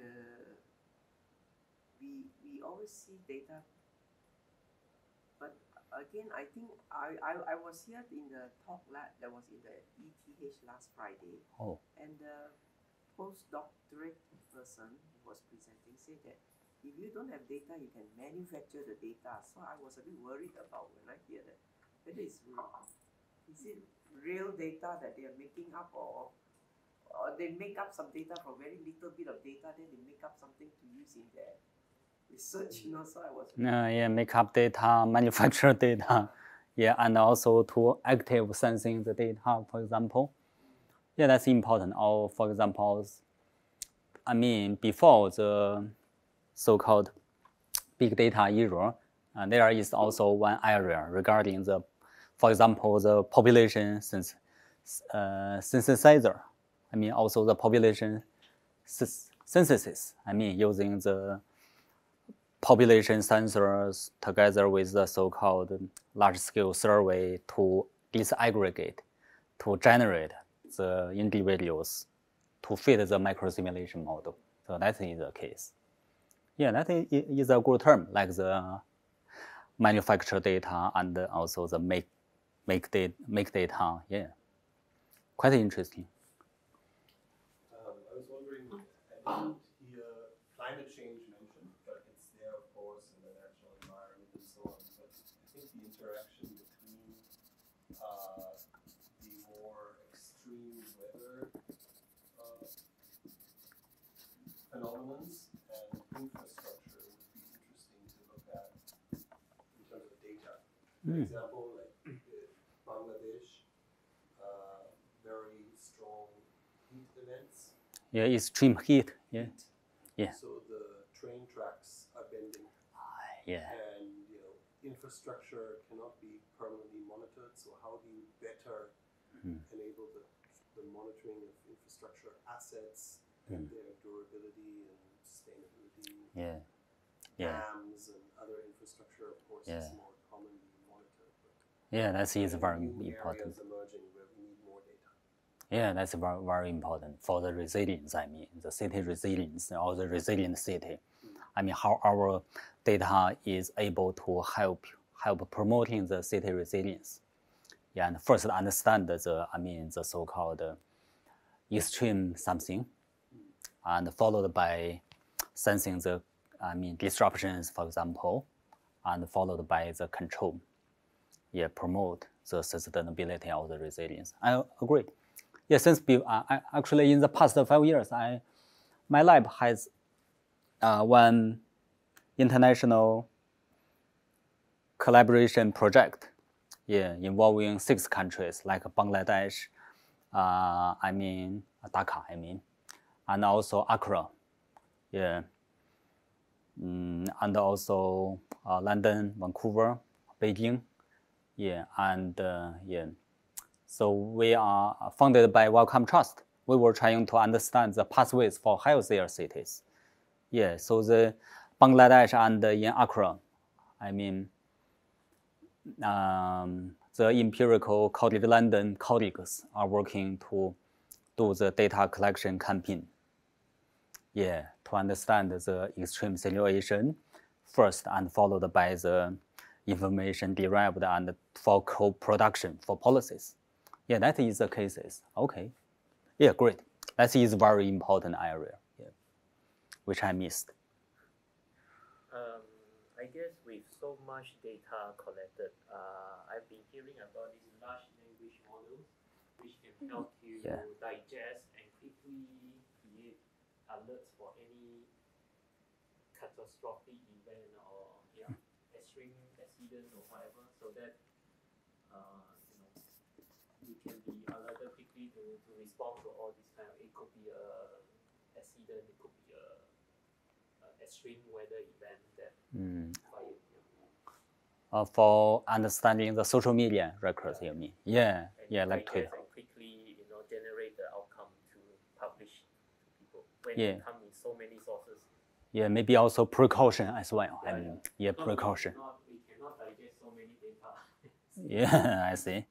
we we always see data, but again, I think I, I, I was here in the talk lab that was in the E T H last Friday. Oh. And the postdoctorate person who was presenting said that if you don't have data, you can manufacture the data. So I was a bit worried about when I hear that. Whether it's real, is it real data that they are making up, or, or they make up some data from very little bit of data, then they make up something to use in their research, you know, so I was... Uh, yeah, make up data, manufacture data, yeah, and also to active sensing the data, for example. Yeah, that's important. Or, for example, I mean, before the so-called big data era, uh, there is also one area regarding the, for example, the population sens uh, synthesizer. I mean, also the population synthesis. I mean, using the population sensors together with the so-called large-scale survey to disaggregate, to generate the individuals to fit the microsimulation model. So that is the case. Yeah, that is a good term, like the manufacture data and also the make make data make data. Yeah, quite interesting. Um, I was wondering, I didn't hear climate change mentioned, but it's there, of course, in the natural environment and so on. But I think the interaction between uh, the more extreme weather uh, phenomenons and For example, like uh, Bangladesh, uh, very strong heat events. Yeah, extreme heat. Yeah. Heat. Yeah. So the train tracks are bending. Yeah. And you know, infrastructure cannot be permanently monitored. So how do you better mm. enable the, the monitoring of infrastructure assets mm. and their durability and sustainability? Yeah. Yeah. Dams and other infrastructure, of course, yeah. is more commonly monitored. But yeah, that is very new important. Areas emerging where we need more data. Yeah, that's very, very important for the resilience. I mean, the city resilience or the resilient city. Mm. I mean, how our data is able to help help promoting the city resilience. Yeah, and first understand the I mean the so-called uh, extreme something, mm. and followed by sensing the I mean disruptions, for example, and followed by the control. Yeah, promote the sustainability of the resilience. I agree. Yeah, since uh, I, actually in the past five years, I my lab has uh, one international collaboration project, yeah, involving six countries like Bangladesh, uh, I mean Dhaka, I mean, and also Accra, yeah, mm, and also uh, London, Vancouver, Beijing, yeah, and uh, yeah. So we are funded by Wellcome Trust. We were trying to understand the pathways for healthier cities. Yeah, so the Bangladesh and in Accra, I mean, um, the empirical colleague London colleagues are working to do the data collection campaign. Yeah, to understand the extreme situation first and followed by the information derived and for co-production for policies. Yeah, that is the cases. Okay. Yeah, great. That is a very important area, yeah, which I missed. Um, I guess with so much data collected, uh, I've been hearing about these large language models, which can help you yeah. digest and quickly create alerts for any catastrophic event or yeah, extreme accident or whatever, so that uh, you know you can be alerted quickly to, to respond to all this kind of. It could be a accident, it could be a, a extreme weather event that. Mm. Fire, yeah. Uh, for understanding the social media records, yeah. you mean? Yeah, and yeah, like Twitter. And quickly, you know, generate the outcome to publish to people when yeah. they come in so many sources. Yeah, maybe also precaution as well. Yeah, I mean, yeah, yeah precaution. We cannot, we cannot digest so many data. Yeah, I see.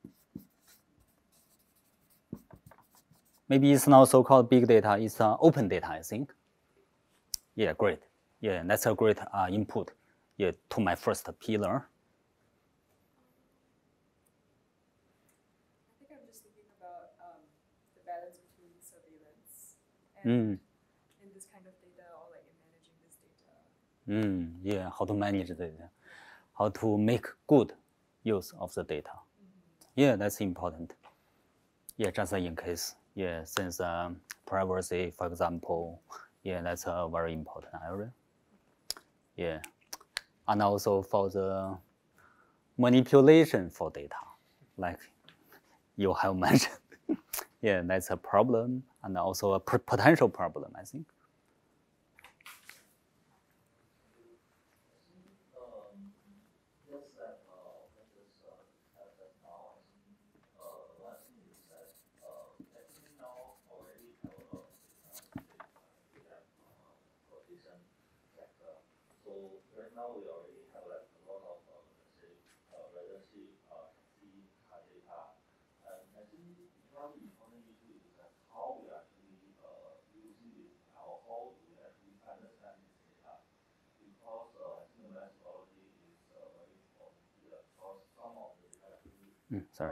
Maybe it's not so-called big data, it's uh, open data, I think. Yeah, great. Yeah, that's a great uh, input yeah, to my first pillar. I think I'm just thinking about um, the balance between surveillance and mm. in this kind of data or like in managing this data. Mm, yeah, how to manage the data, how to make good use of the data. Mm-hmm. Yeah, that's important. Yeah, just in case. Yeah, since um, privacy, for example, yeah, that's a very important area. Yeah, and also for the manipulation for data, like you have mentioned. Yeah, that's a problem and also a potential problem, I think. Mm, sorry.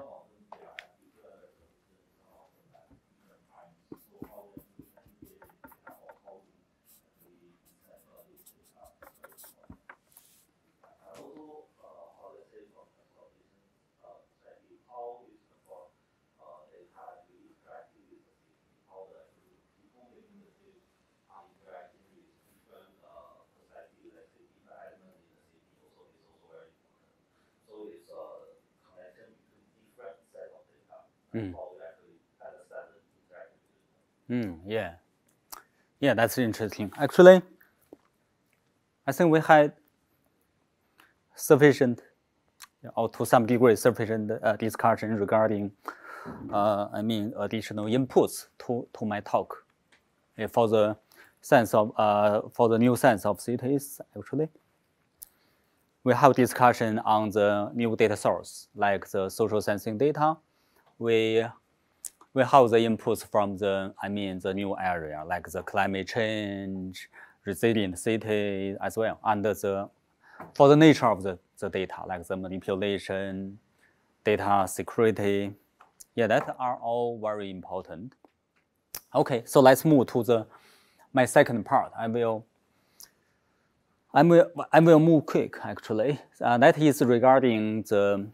Mm. How it actually kind of started interacting. Mm, yeah. Yeah, that's interesting. Actually, I think we had sufficient, or to some degree, sufficient uh, discussion regarding, uh, I mean, additional inputs to, to my talk. Yeah, for the sense of, uh, for the new sense of cities, actually. We have discussion on the new data source, like the social sensing data. We we have the inputs from the, I mean, the new area, like the climate change, resilient city as well, and the, for the nature of the, the data, like the manipulation, data security. Yeah, that are all very important. Okay, so let's move to the, my second part. I will, I will, I will move quick, actually. Uh, that is regarding the,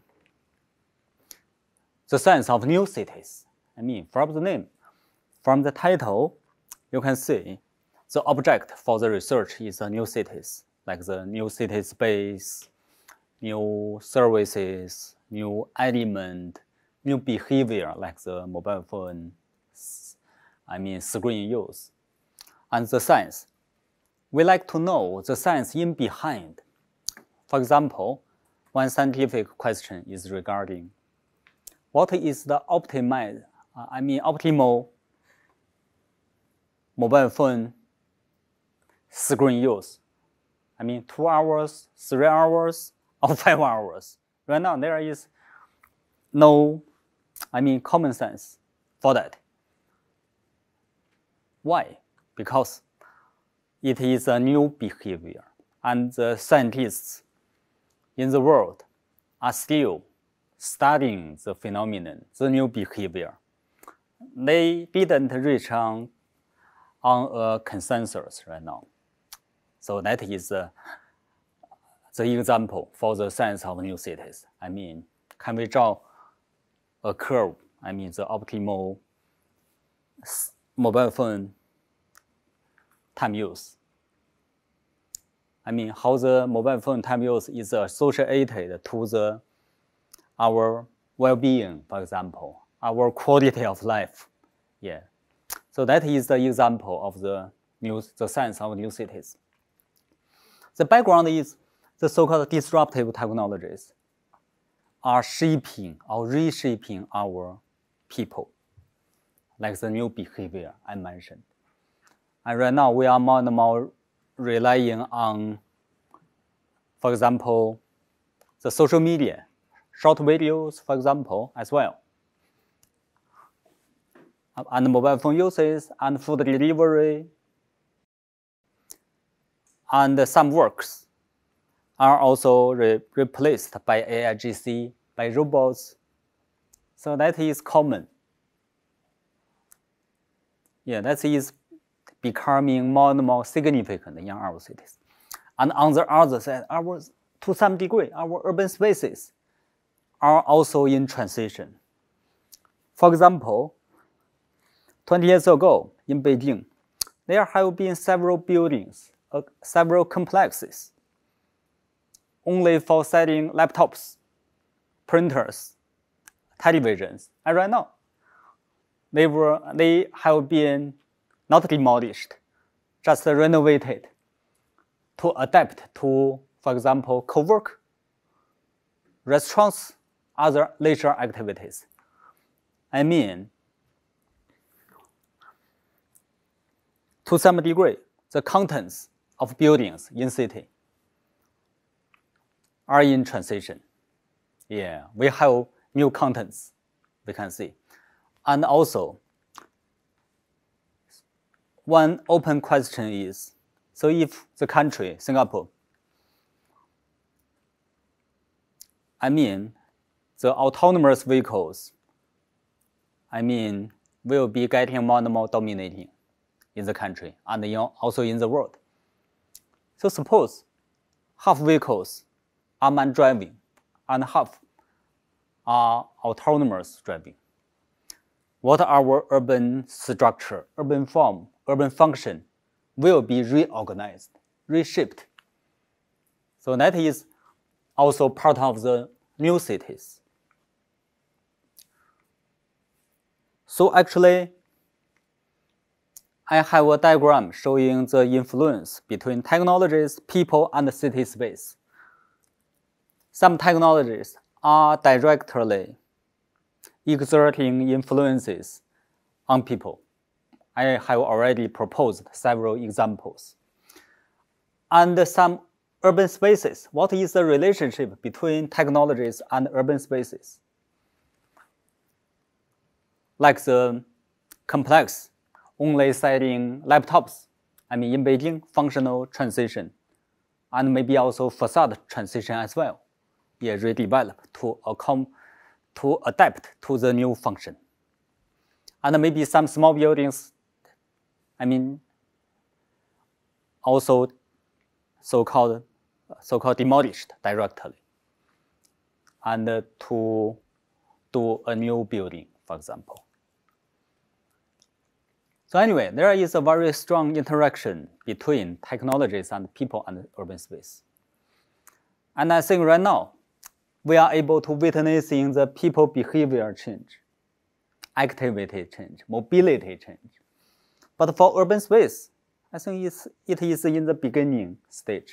the science of new cities. I mean, from the name, from the title, you can see the object for the research is the new cities, like the new city space, new services, new element, new behavior, like the mobile phone, I mean, screen use. And the science, we like to know the science in behind. For example, one scientific question is regarding what is the optimized, uh, I mean, optimal mobile phone screen use. I mean, two hours, three hours, or five hours. Right now, there is no, I mean, common sense for that. Why? Because it is a new behavior, and the scientists in the world are still studying the phenomenon, the new behavior. They didn't reach on, on a consensus right now. So that is uh, the example for the science of new cities. I mean, can we draw a curve? I mean, the optimal mobile phone time use. I mean, how the mobile phone time use is associated to the our well-being, for example, our quality of life. Yeah. So that is the example of the new, the science of new cities. The background is the so-called disruptive technologies are shaping or reshaping our people, like the new behavior I mentioned. And right now, we are more and more relying on, for example, the social media, short videos, for example, as well. And mobile phone uses and food delivery and some works are also re replaced by A I G C, by robots. So that is common. Yeah, that is becoming more and more significant in our cities. And on the other side, our, to some degree, our urban spaces are also in transition. For example, twenty years ago in Beijing, there have been several buildings, uh, several complexes, only for selling laptops, printers, televisions. And right now, they, were, they have been not demolished, just renovated to adapt to, for example, co-work, restaurants, other leisure activities. I mean, to some degree, the contents of buildings in city are in transition. Yeah, we have new contents, we can see. And also, one open question is, so if the country, Singapore, I mean, the autonomous vehicles, I mean, will be getting more and more dominating in the country and also in the world. So suppose half vehicles are man driving and half are autonomous driving. What our urban structure, urban form, urban function will be reorganized, reshaped. So that is also part of the new cities. So actually, I have a diagram showing the influence between technologies, people, and city space. Some technologies are directly exerting influences on people. I have already proposed several examples. And some urban spaces. What is the relationship between technologies and urban spaces? Like the complex, only selling laptops, I mean in Beijing, functional transition, and maybe also facade transition as well. Yeah, redevelop to, accom to adapt to the new function. And maybe some small buildings, I mean, also so-called so-called demolished directly, and uh, to do a new building, for example. So anyway, there is a very strong interaction between technologies and people and urban space. And I think right now, we are able to witnessing the people behavior change, activity change, mobility change. But for urban space, I think it's, it is in the beginning stage.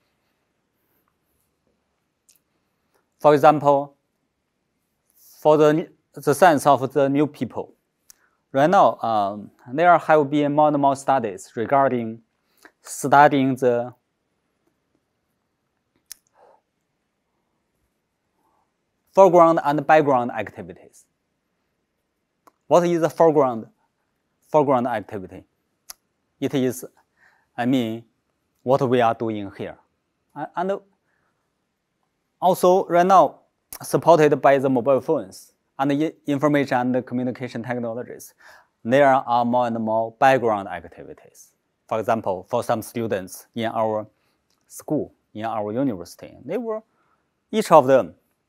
For example, for the, the sense of the new people, right now, um, there have been more and more studies regarding studying the foreground and background activities. What is the foreground, foreground activity? It is, I mean, what we are doing here. And also, right now, supported by the mobile phones and the information and the communication technologies, there are more and more background activities. For example, for some students in our school, in our university, they were, each of them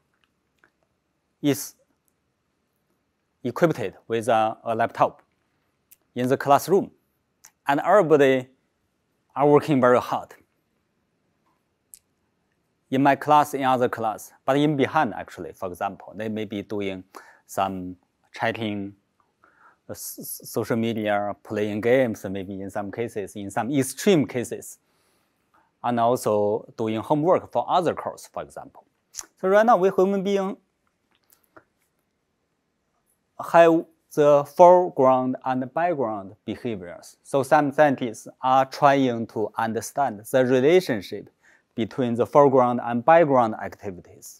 is equipped with a, a laptop in the classroom, and everybody are working very hard. In my class, in other class, but in behind actually, for example, they may be doing some chatting, uh, social media, playing games, maybe in some cases, in some extreme cases, and also doing homework for other courses, for example. So right now, we human beings have the foreground and background behaviors. So some scientists are trying to understand the relationship between the foreground and background activities.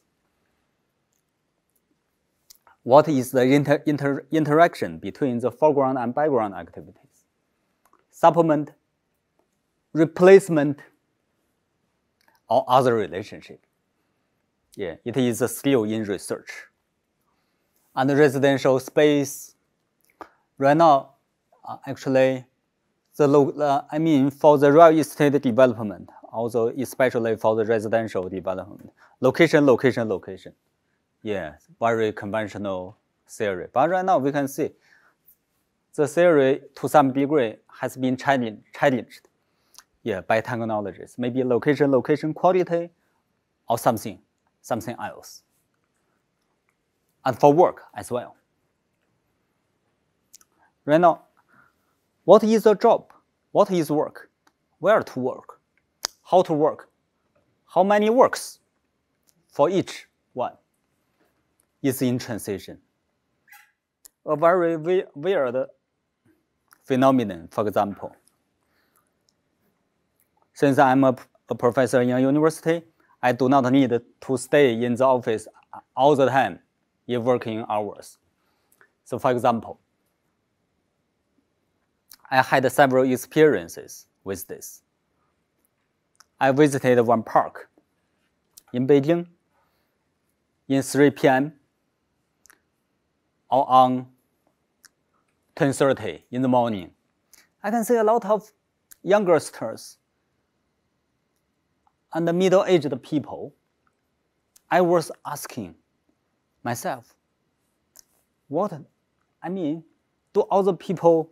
What is the inter inter interaction between the foreground and background activities? Supplement, replacement, or other relationship? Yeah, it is still in research. And the residential space, right now, uh, actually, the uh, I mean, for the real estate development, also especially for the residential development, location, location, location. Yeah, very conventional theory. But right now we can see the theory to some degree has been challenged, challenged yeah, by technologies. Maybe location, location quality, or something, something else. And for work as well. Right now, what is a job? What is work? Where to work? How to work? How many works for each one is in transition. A very weird phenomenon, for example. Since I'm a, a professor in a university, I do not need to stay in the office all the time in working hours. So for example, I had several experiences with this. I visited one park in Beijing in three p m or on ten thirty in the morning. I can see a lot of youngsters and middle-aged people. I was asking myself, what, I mean, do all the people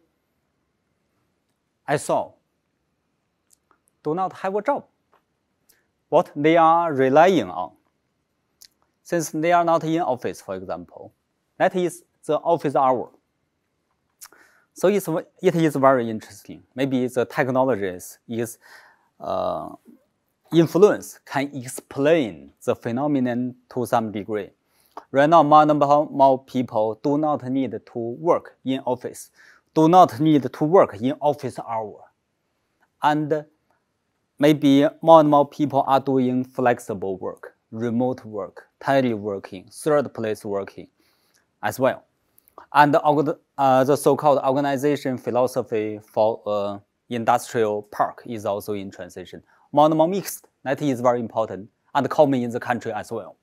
I saw do not have a job? What they are relying on? Since they are not in office, for example, that is the office hour. So it's, it is very interesting. Maybe the technologies is uh, influence can explain the phenomenon to some degree. Right now, more and more people do not need to work in office, do not need to work in office hour. And maybe more and more people are doing flexible work, remote work, teleworking, third place working as well. And uh, the so-called organization philosophy for uh, industrial park is also in transition. More and more mixed, that is very important and common in the country as well.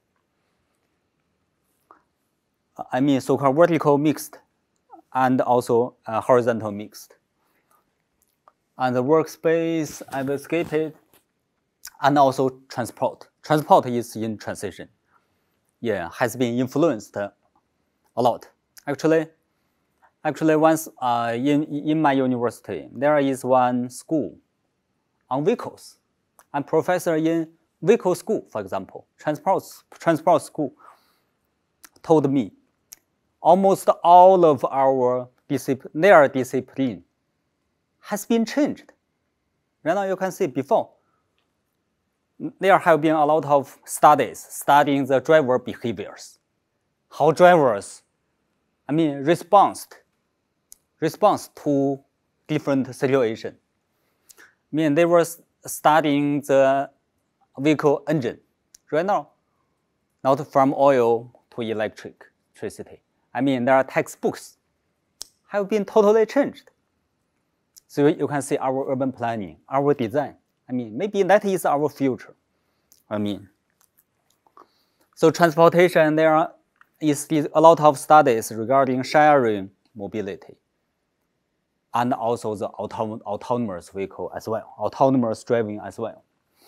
I mean, so-called vertical mixed and also uh, horizontal mixed. And the workspace, I will skip it. And also transport. Transport is in transition. Yeah, has been influenced a lot. Actually, actually once uh, in, in my university, there is one school on vehicles. I'm professor in vehicle school, for example, transport, transport school, told me almost all of our discipline, their discipline has been changed. Right now you can see before, there have been a lot of studies studying the driver behaviors, how drivers, I mean, response, response to different situations. I mean, they were studying the vehicle engine. Right now, not from oil to electric, electricity. I mean, there are textbooks have been totally changed. So you can see our urban planning, our design. I mean, maybe that is our future. I mean, so transportation, there are, is a lot of studies regarding sharing mobility and also the autom autonomous vehicle as well, autonomous driving as well.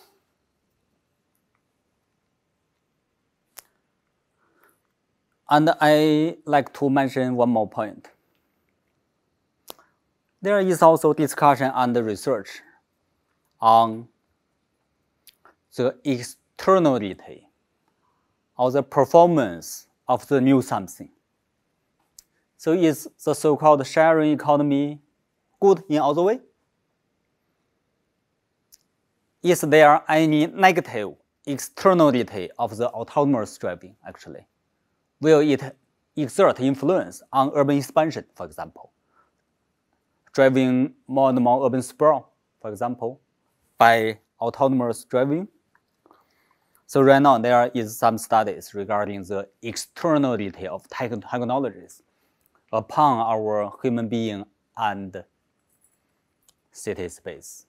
And I like to mention one more point. There is also discussion and research on the externality or the performance of the new something. So is the so-called sharing economy good in other way? Is there any negative externality of the autonomous driving actually? Will it exert influence on urban expansion, for example? Driving more and more urban sprawl, for example, by autonomous driving. So right now there is some studies regarding the externality of technologies upon our human being and city space.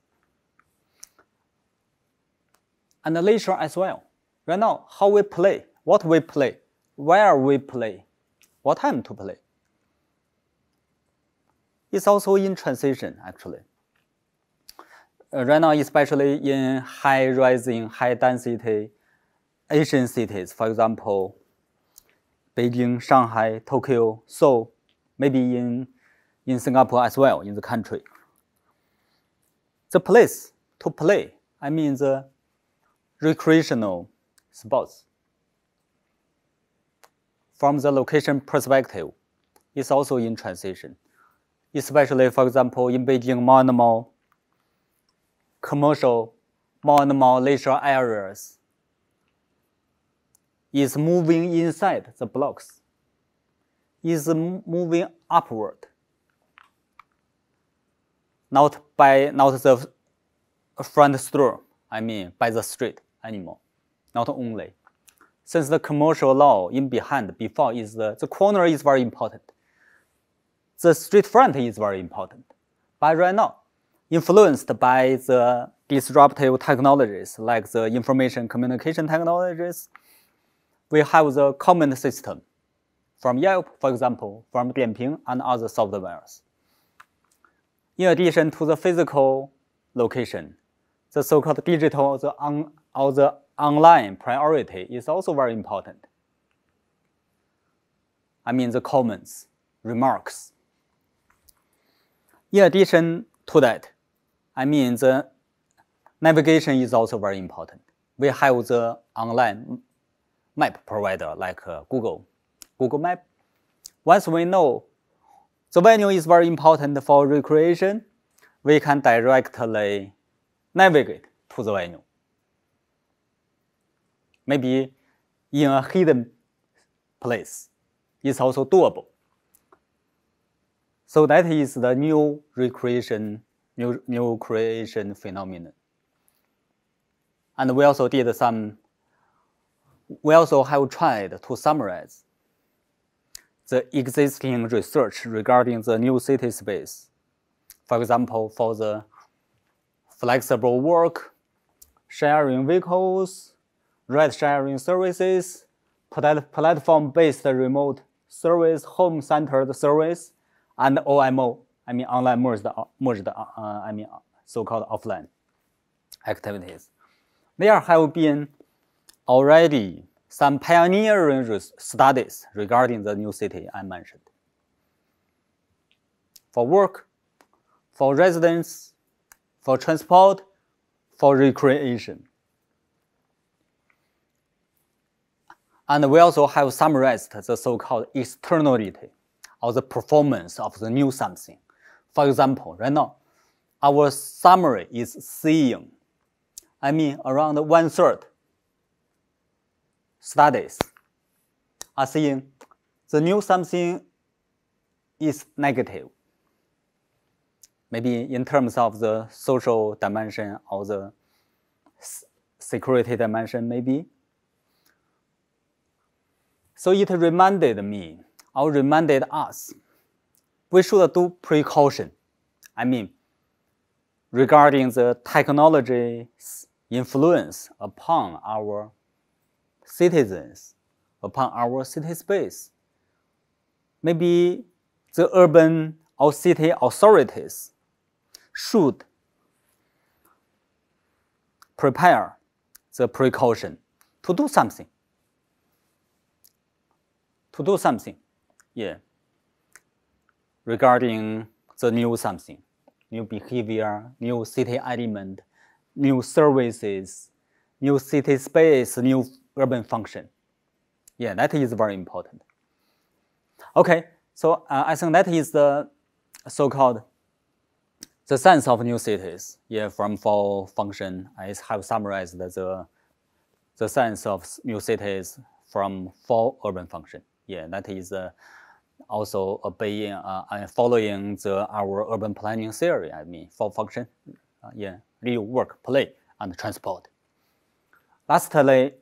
And the leisure as well. Right now, how we play, what we play, where we play, what time to play. It's also in transition, actually. Uh, right now, especially in high-rising, high-density Asian cities, for example, Beijing, Shanghai, Tokyo, Seoul, maybe in, in Singapore as well, in the country. The place to play, I mean the recreational spots, from the location perspective, is also in transition. Especially, for example, in Beijing, more and more commercial, more and more leisure areas is moving inside the blocks, is moving upward, not by not the front store, I mean by the street anymore, not only. Since the commercial law in behind, before is the, the corner is very important. The street front is very important. But right now, influenced by the disruptive technologies like the information communication technologies, we have the comment system from Yelp, for example, from Dianping and other softwares. In addition to the physical location, the so-called digital the on, or the online priority is also very important. I mean the comments, remarks. In addition to that, I mean the navigation is also very important. We have the online map provider like uh, Google, Google Map. Once we know The venue is very important for recreation. We can directly navigate to the venue. Maybe in a hidden place is also doable. So that is the new recreation, new, new creation phenomenon. And we also did some, we also have tried to summarize the existing research regarding the new city space. For example, for the flexible work, sharing vehicles, ride-sharing services, platform-based remote service, home-centered service, and O M O, I mean online merged, merged uh, I mean so-called offline activities. There have been already some pioneering studies regarding the new city I mentioned. For work, for residence, for transport, for recreation. And we also have summarized the so-called externality or the performance of the new something. For example, right now, our summary is seeing, I mean around one-third studies are saying the new something is negative. Maybe in terms of the social dimension or the security dimension, maybe. So it reminded me, or reminded us, we should do precaution. I mean, regarding the technology's influence upon our citizens, upon our city space. Maybe the urban or city authorities should prepare the precaution to do something. To do something, yeah, regarding the new something, new behavior, new city element, new services, new city space, new urban function. Yeah, that is very important. Okay, so uh, I think that is the so-called the sense of new cities. Yeah, from four function, I have summarized the the sense of new cities from four urban function. Yeah, that is uh, also obeying, uh, following the our urban planning theory. I mean, four function, uh, yeah, live, work, play, and transport. Lastly,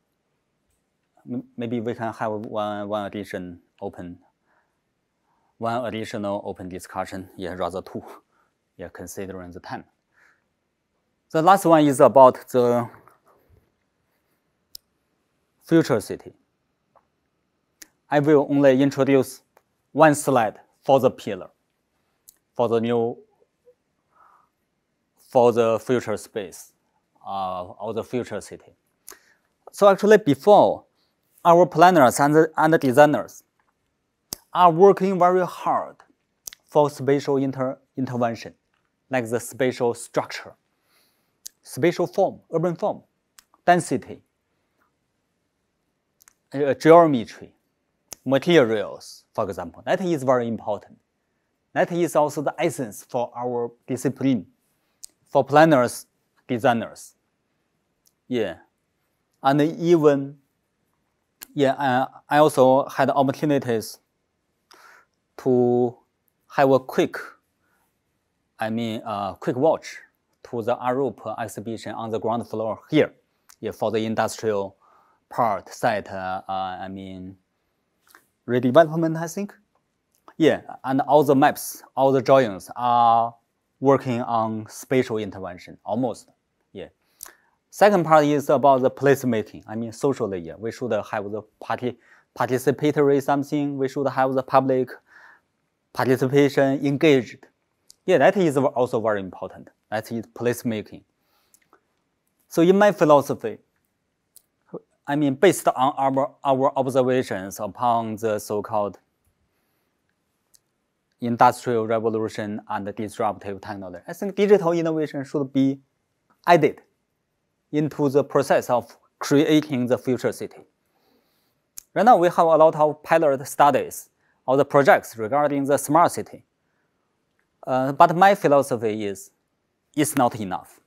maybe we can have one one addition open, one additional open discussion. Yeah, rather two. Yeah, considering the time. The last one is about the future city. I will only introduce one slide for the pillar, for the new, for the future space, uh, or the future city. So actually before, our planners and, the, and the designers are working very hard for spatial inter, intervention, like the spatial structure, spatial form, urban form, density, uh, geometry, materials, for example. That is very important. That is also the essence for our discipline, for planners, designers. Yeah, and even, yeah, uh, I also had opportunities to have a quick, I mean, uh, quick watch to the Arup exhibition on the ground floor here, yeah, for the industrial part site, uh, uh, I mean, redevelopment, I think. Yeah, and all the maps, all the drawings are working on spatial intervention, almost, yeah. Second part is about the placemaking, I mean, socially, yeah. We should have the party, participatory something, we should have the public participation engaged. Yeah, that is also very important. That is placemaking. So in my philosophy, I mean, based on our, our observations upon the so-called industrial revolution and disruptive technology, I think digital innovation should be added into the process of creating the future city. Right now, we have a lot of pilot studies or the projects regarding the smart city. Uh, but my philosophy is, it's not enough.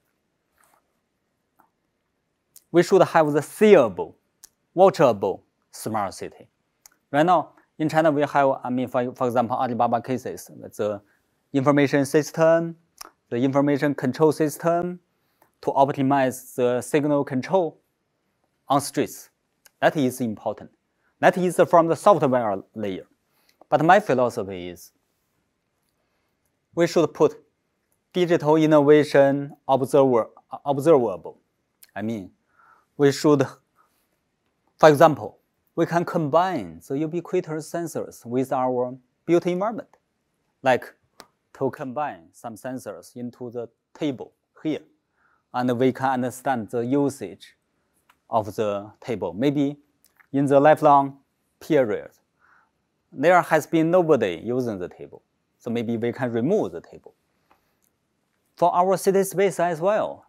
We should have the seeable, watchable smart city. Right now, in China, we have, I mean, for, for example, Alibaba cases, the information system, the information control system to optimize the signal control on streets. That is important. That is from the software layer. But my philosophy is we should put digital innovation observer, observable. I mean, we should, for example, we can combine the ubiquitous sensors with our built environment, like to combine some sensors into the table here, and we can understand the usage of the table. Maybe in the lifelong period, there has been nobody using the table, so maybe we can remove the table. For our city space as well.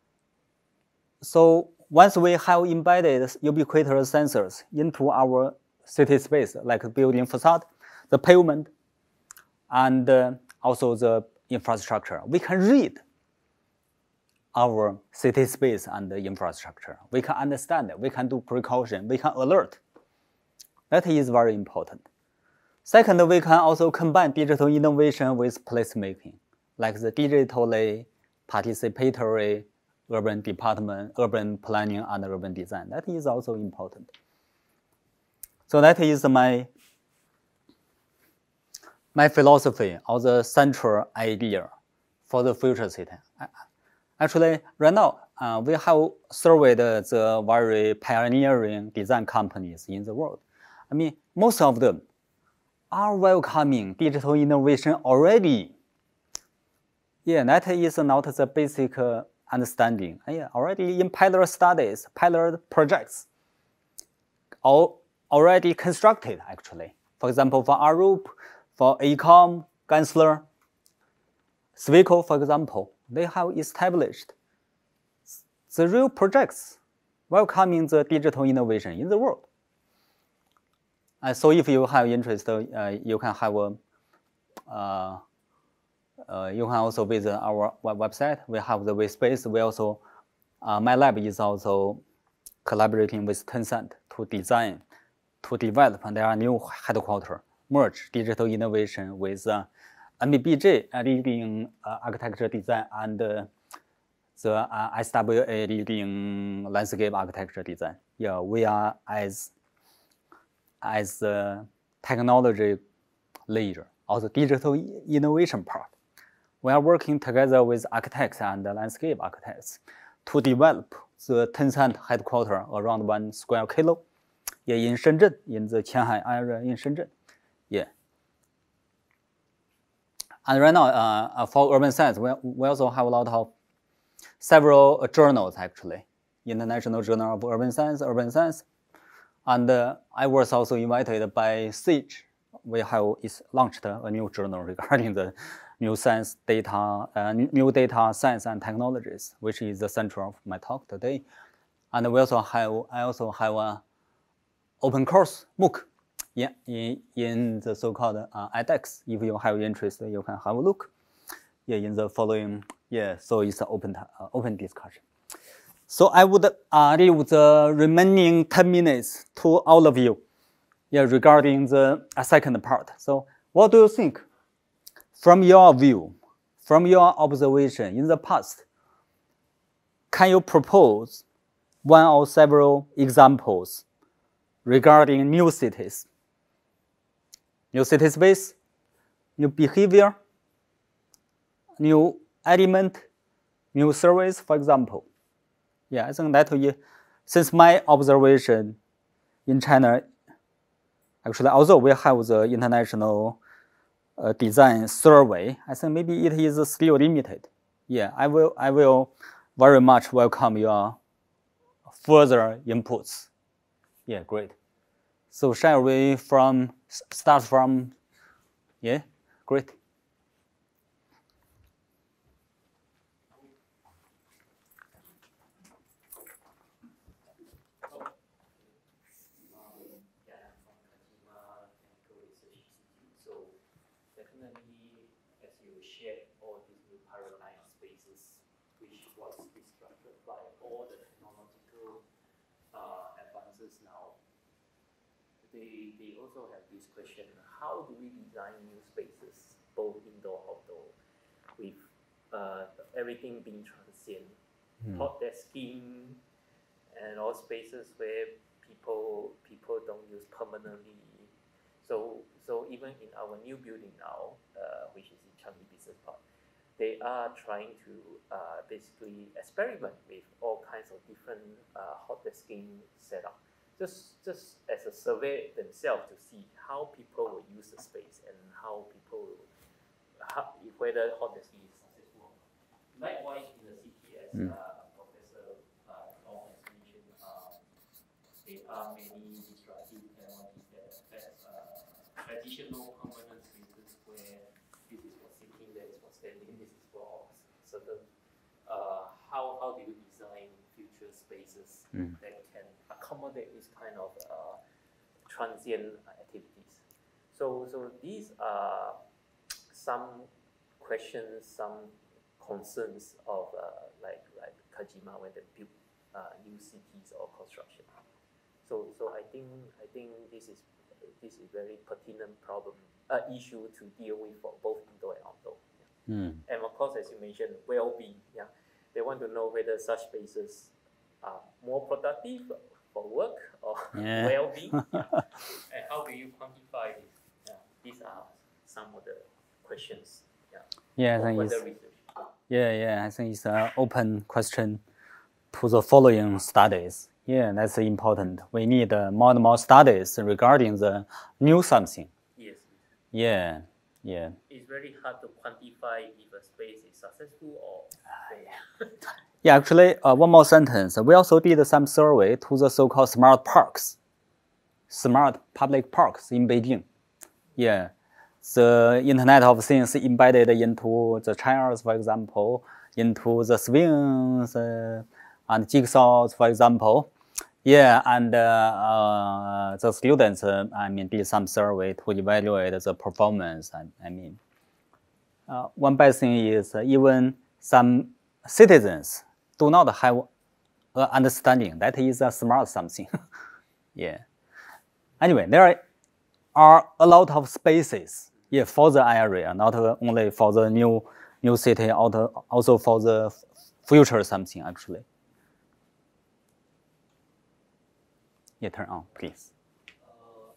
So once we have embedded ubiquitous sensors into our city space, like building facade, the pavement, and uh, also the infrastructure, we can read our city space and the infrastructure. We can understand it, we can do precaution, we can alert. That is very important. Second, we can also combine digital innovation with placemaking, like the digitally participatory urban department, urban planning, and urban design. That is also important. So that is my, my philosophy or the central idea for the future city. Actually, right now, uh, we have surveyed the very pioneering design companies in the world. I mean, most of them are welcoming digital innovation already. Yeah, that is not the basic uh, understanding. Yeah, already in pilot studies, pilot projects, all already constructed actually. For example, for Arup, for Ecom, Gensler, Sweco, for example, they have established the real projects welcoming the digital innovation in the world. Uh, so if you have interest, uh, you can have a, uh, uh, you can also visit our web website. We have the WeSpace. We also, uh, my lab is also collaborating with Tencent to design, to develop, and there are new headquarters, merge digital innovation with uh, M B B J, a leading uh, architecture design, and uh, the uh, S W A leading landscape architecture design. Yeah, we are as as the technology layer or the digital innovation part. We are working together with architects and landscape architects to develop the Tencent headquarters around one square kilo. Yeah, in Shenzhen, in the Qianhai area in Shenzhen. Yeah. And right now, uh, for urban science, we, we also have a lot of several uh, journals actually. International Journal of Urban Science, Urban Science. And uh, I was also invited by SAGE. We have is launched a new journal regarding the new science data, uh, new data science and technologies, which is the center of my talk today. And we also have, I also have a open course MOOC. Yeah, in, in the so-called uh, edX. If you have interest, you can have a look. Yeah, in the following, yeah, so it's an open, uh, open discussion. So I would uh, leave the remaining ten minutes to all of you, yeah, regarding the uh, second part. So what do you think, from your view, from your observation in the past, can you propose one or several examples regarding new cities? New city space, new behavior, new element, new service, for example. Yeah, I think that since my observation in China, actually, although we have the international uh, design survey, I think maybe it is still limited. Yeah, I will, I will very much welcome your further inputs. Yeah, great. So shall we from start from, yeah, great. was disrupted by all the technological uh, advances now, they, they also have this question, how do we design new spaces, both indoor and outdoor, with uh, everything being transient, mm. hot desking, and all spaces where people people don't use permanently. So so even in our new building now, uh, which is in Changi Business Park, they are trying to uh, basically experiment with all kinds of different uh, hot desking setup. Just just as a survey themselves to see how people will use the space and how people will, how, whether hot desking is successful. Likewise, in the C T S, mm. uh, Professor uh, Long has mentioned, uh, there are many disruptive technologies that affect uh, traditional permanent spaces where this is for sitting, that is for standing, this is for certain. Uh, how how do you design future spaces mm. that can accommodate this kind of uh, transient activities? So so these are some questions, some concerns of uh, like like Kajima when they build uh, new cities or construction. So so I think I think this is this is very pertinent problem uh, issue to deal with for both indoor and outdoor. Yeah. Mm. And of course, as you mentioned, well-being. Yeah, they want to know whether such spaces are more productive for work or yeah. well-being. Yeah. And how do you quantify this? Yeah. These are some of the questions. Yeah. Yeah, I think it's, yeah, yeah. I think it's an open question to the following studies. Yeah, that's important. We need uh, more and more studies regarding the new something. Yes. Yeah, yeah. It's very hard to quantify if a space is successful or fail. Yeah, actually, uh, one more sentence. We also did some survey to the so-called smart parks, smart public parks in Beijing. Yeah, the Internet of Things embedded into the chairs, for example, into the swings uh, and jigsaws, for example. Yeah, and uh, uh, the students, uh, I mean, did some survey to evaluate the performance. I, I mean, uh, one bad thing is uh, even some citizens do not have uh, understanding that is a smart something. Yeah. Anyway, there are a lot of spaces, yeah, for the area, not only for the new new city, also for the future something actually. Yeah, turn on, please. Uh,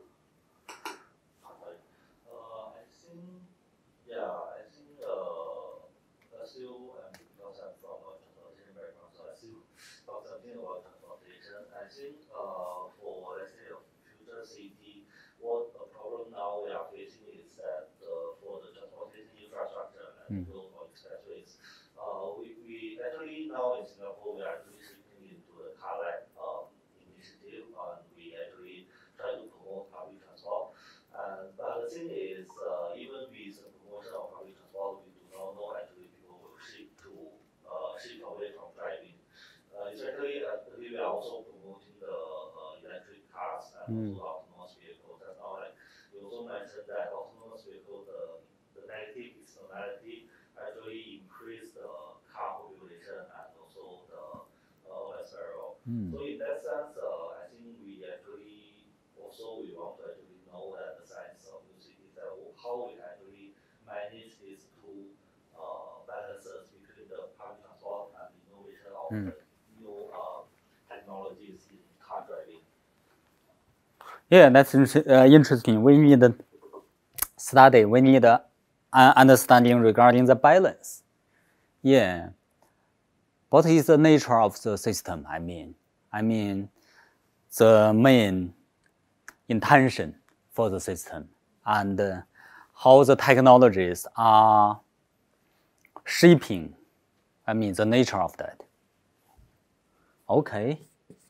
uh, I think, yeah, I think, uh, as you, and because I'm from a transportation background, so I think about something about transportation. I think, uh, for, let's say, a future city, what a problem now we are facing is that, uh, for the transportation infrastructure and mm. road or expressways, uh, we, we actually now in Singapore, we are actually shifting into the car-led, um, and we actually try to promote public transport. And but the thing is, uh, even with the promotion of public transport, we do not know actually people will shift to uh, shift away from driving. Uh, especially, actually, we are also promoting the uh, electric cars and mm. also autonomous vehicles. And now, like we also mentioned that autonomous vehicle, the the negative externality actually increase the car population and also the uh, less barrel. Mm. So in that sense, uh, I think we actually also we want to actually know that the science of new cities, that how we actually manage these two uh, balances between the public transport and innovation of mm. the new uh, technologies in car driving. Yeah, that's uh, interesting. We need a study. We need a uh, understanding regarding the balance. Yeah. What is the nature of the system? I mean, I mean, the main intention for the system and uh, how the technologies are shaping. I mean, the nature of that. Okay,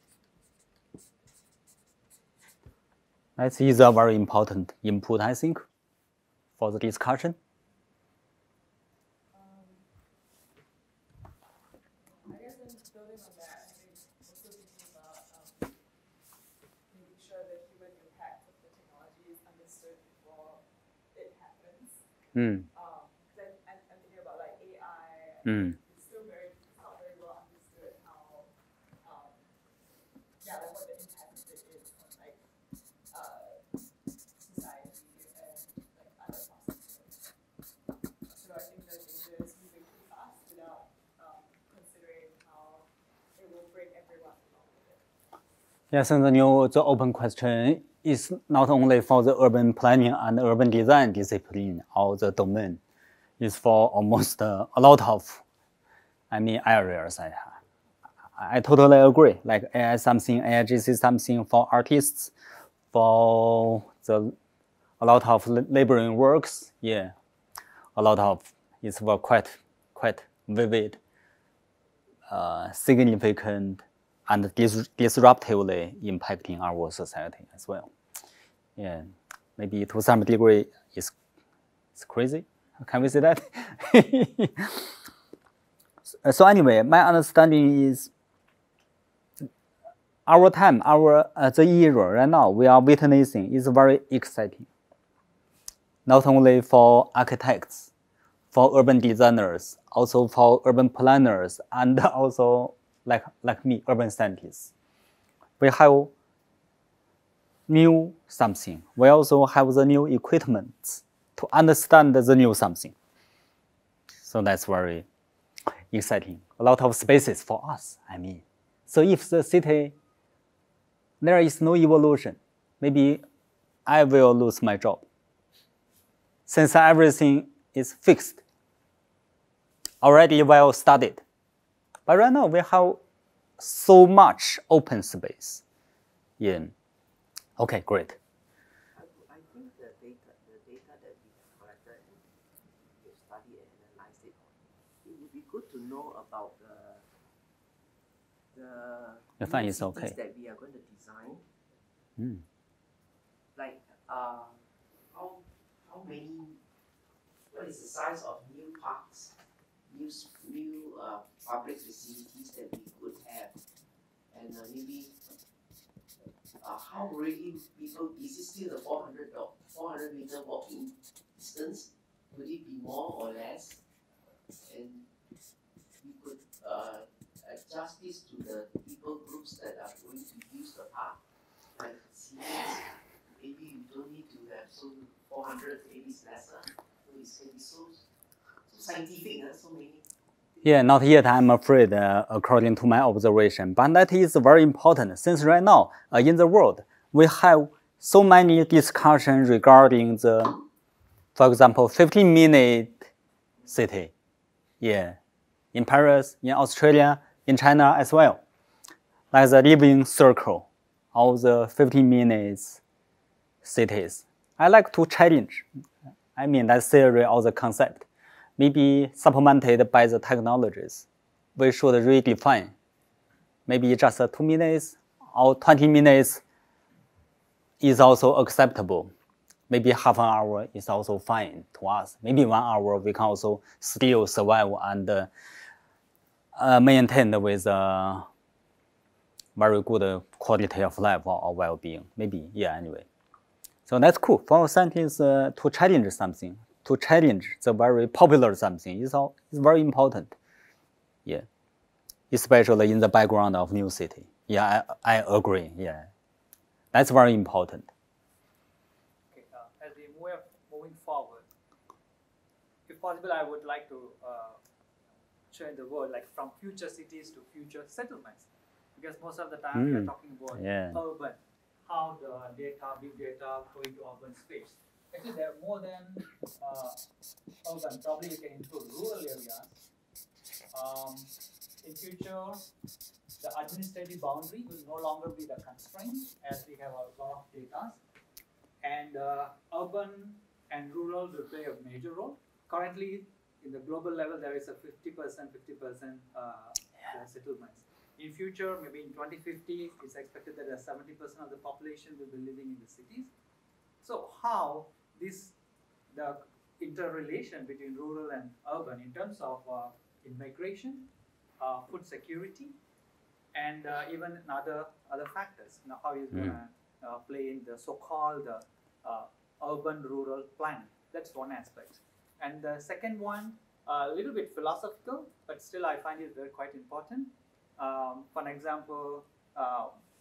that is a very important input, I think, for the discussion. Mm. Um, then I'm, I'm thinking about like A I. Mm. It's still very, it's not yeah, like what the impact of it is on like uh, society and like other processes. So I think the data is moving too fast without um, considering how it will bring everyone along with it. Yes, and the new the open question is not only for the urban planning and urban design discipline or the domain. It's for almost uh, a lot of, I mean, areas. I I totally agree. Like A I something, A I G C something for artists, for the a lot of laboring works. Yeah, a lot of it's for quite quite vivid, uh, significant, and dis disruptively impacting our society as well. Yeah, maybe to some degree it's it's crazy. Can we say that? So anyway, my understanding is our time, our uh, the era right now we are witnessing is very exciting. Not only for architects, for urban designers, also for urban planners, and also like like me, urban scientists. We have new something. We also have the new equipment to understand the new something. So that's very exciting. A lot of spaces for us, I mean. So if the city, there is no evolution, maybe I will lose my job. Since everything is fixed, already well studied. But right now we have so much open space. Yeah. Okay, great. I, I think the data, the data that we have collected and we have studied and analyzed it, it would be good to know about the the The fine is cities okay. that we are going to design. Mm. Like uh, how how many, what is the size of new parks, new new uh, public facilities that we could have, and uh, maybe. Uh, how really people, is it still a four hundred meter walking distance? Would it be more or less? And we could uh, adjust this to the people groups that are going to use the park. Like seniors, maybe you don't need to have so four hundred, maybe it's lesser. So it can be so, so scientific, uh, so many. Yeah, not yet, I'm afraid, uh, according to my observation. But that is very important, since right now, uh, in the world, we have so many discussions regarding the, for example, fifteen minute city. Yeah, in Paris, in Australia, in China as well. Like the living circle of the fifteen minutes cities. I like to challenge, I mean, that theory or the concept. Maybe supplemented by the technologies. We should redefine. Maybe just two minutes or twenty minutes is also acceptable. Maybe half an hour is also fine to us. Maybe one hour we can also still survive and uh, uh, maintain with a very good quality of life or well-being. Maybe, yeah, anyway. So that's cool for scientists uh, to challenge something. To challenge the very popular something is all is very important. Yeah, especially in the background of new city. Yeah, I, I agree. Yeah, that's very important. Okay, uh, as we move moving forward, if possible, I would like to uh, show in the world like from future cities to future settlements, because most of the time mm. we are talking about yeah. urban, how the data, big data, going to urban space. Actually, there are more than uh, urban. Probably you can include rural areas. Um, in future, the administrative boundary will no longer be the constraint, as we have a lot of data. And uh, urban and rural will play a major role. Currently, in the global level, there is a fifty percent, fifty percent uh, yeah. settlements. In future, maybe in twenty fifty, it's expected that seventy percent of the population will be living in the cities. So how this, the interrelation between rural and urban in terms of uh, immigration, uh, food security, and uh, even other other factors. You know, how is mm. going to uh, play in the so-called uh, urban-rural planning? That's one aspect. And the second one, a uh, little bit philosophical, but still I find it very quite important. Um, for example, uh,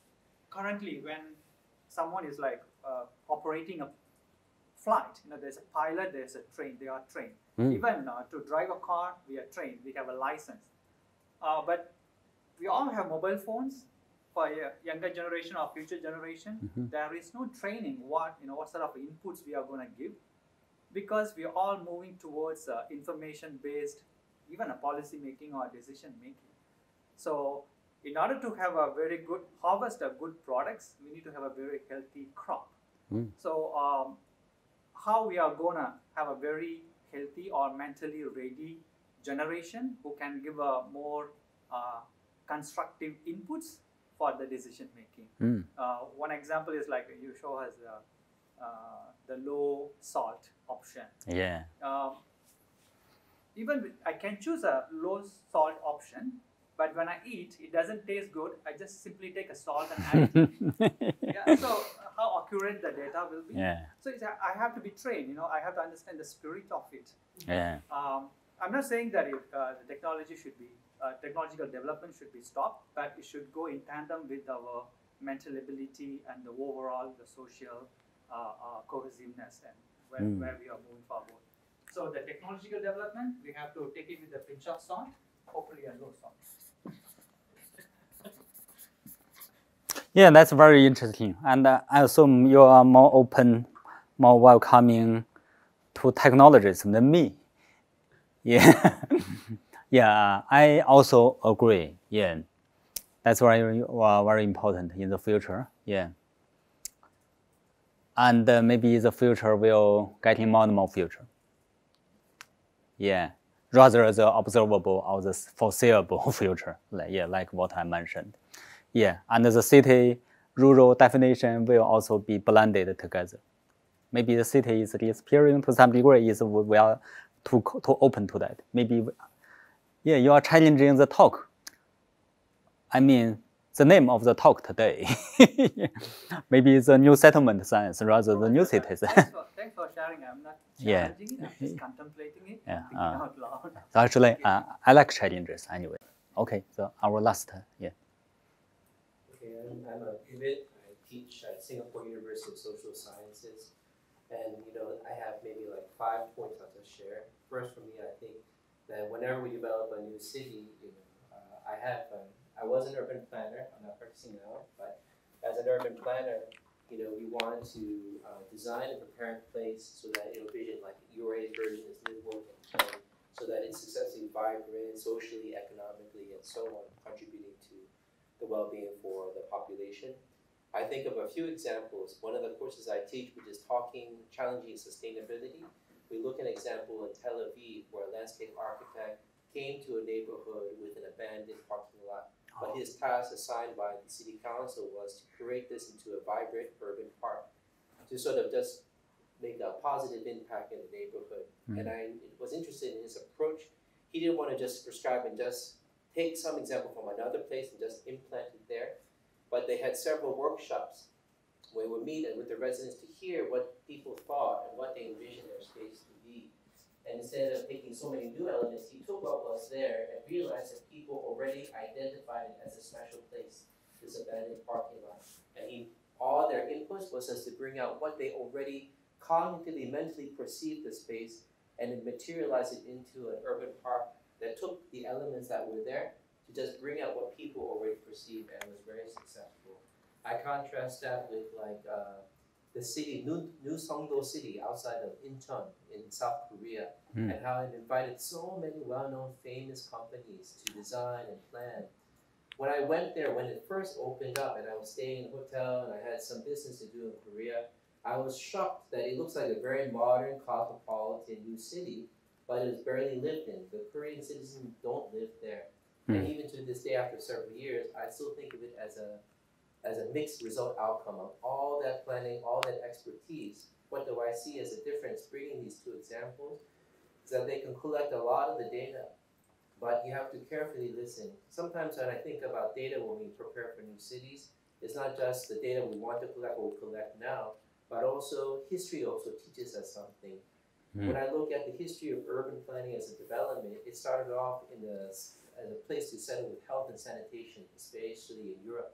currently when someone is like uh, operating a flight, you know, there's a pilot, there's a train, they are trained. Mm. Even uh, to drive a car, we are trained, we have a license. Uh, but we all have mobile phones. For a younger generation or future generation, mm-hmm. there is no training what, you know, what sort of inputs we are going to give, because we are all moving towards uh, information-based, even a policy making or decision making. So in order to have a very good harvest of good products, we need to have a very healthy crop. Mm. So um, how we are going to have a very healthy or mentally ready generation who can give a more uh, constructive inputs for the decision making. Mm. Uh, one example is like you show us uh, uh, the low salt option. Yeah. Um, even with, I can choose a low salt option, but when I eat, it doesn't taste good. I just simply take a salt and add it. Yeah. So uh, how accurate the data will be? Yeah. So it's, I have to be trained. You know, I have to understand the spirit of it. Yeah. Um, I'm not saying that it, uh, the technology should be uh, technological development should be stopped, but it should go in tandem with our mental ability and the overall the social uh, uh, cohesiveness and where, mm. where we are moving forward. So the technological development, we have to take it with a pinch of salt, hopefully a low salt. Yeah, that's very interesting. And uh, I assume you are more open, more welcoming to technologies than me. Yeah. Yeah, I also agree. Yeah. That's very, uh, very important in the future. Yeah. And uh, maybe the future will getting more and more future. Yeah. Rather the observable or the foreseeable future. Like, yeah, like what I mentioned. Yeah. And the city rural definition will also be blended together. Maybe the city is disappearing to some degree, is we are too, too open to that. Maybe, yeah, you are challenging the talk. I mean, the name of the talk today. Maybe it's a new settlement science rather than new cities. Thanks for, thanks for sharing. I'm not challenging yeah. it, I'm just contemplating it, yeah. thinking uh, out loud. So actually, uh, I like challenges anyway. Okay, so our last, yeah. Okay, I'm, I'm a pivot. I teach at Singapore University of Social Sciences. And, you know, I have maybe like five points I'll just share. First, for me, I think that whenever we develop a new city, you know, uh, I have, um, I was an urban planner. I'm not practicing now, but as an urban planner, you know, we wanted to uh, design a prepared place so that, you know, vision like U R A's version is livable and so that it's successfully vibrant, socially, economically, and so on, contributing to the well-being for the population. I think of a few examples. One of the courses I teach, which is talking, challenging sustainability. We look at an example in Tel Aviv where a landscape architect came to a neighborhood with an abandoned parking lot. But his task assigned by the city council was to create this into a vibrant urban park to sort of just make a positive impact in the neighborhood. Mm-hmm. And I was interested in his approach. He didn't want to just prescribe and just take some example from another place and just implant it there. But they had several workshops where we would meet with the residents to hear what people thought and what they envisioned their space to be. And instead of taking so many new elements, he took what was there and realized that people already identified it as a special place, this abandoned parking lot. And he, all their inputs was just to bring out what they already cognitively, mentally perceived the space and then materialize it into an urban park that took the elements that were there to just bring out what people already perceived and was very successful. I contrast that with like uh, the city, New, New Songdo City outside of Incheon in South Korea, mm. and how it invited so many well-known famous companies to design and plan. When I went there, when it first opened up and I was staying in a hotel and I had some business to do in Korea, I was shocked that it looks like a very modern, cosmopolitan new city, but it is barely lived in. The Korean citizens don't live there. Mm. And even to this day, after several years, I still think of it as a as a mixed result outcome of all that planning, all that expertise. What do I see as a difference bringing these two examples is that they can collect a lot of the data, but you have to carefully listen. Sometimes when I think about data when we prepare for new cities, it's not just the data we want to collect or we collect now, but also history also teaches us something. Mm. When I look at the history of urban planning as a development, it started off in the, as a place to settle with health and sanitation, especially in Europe.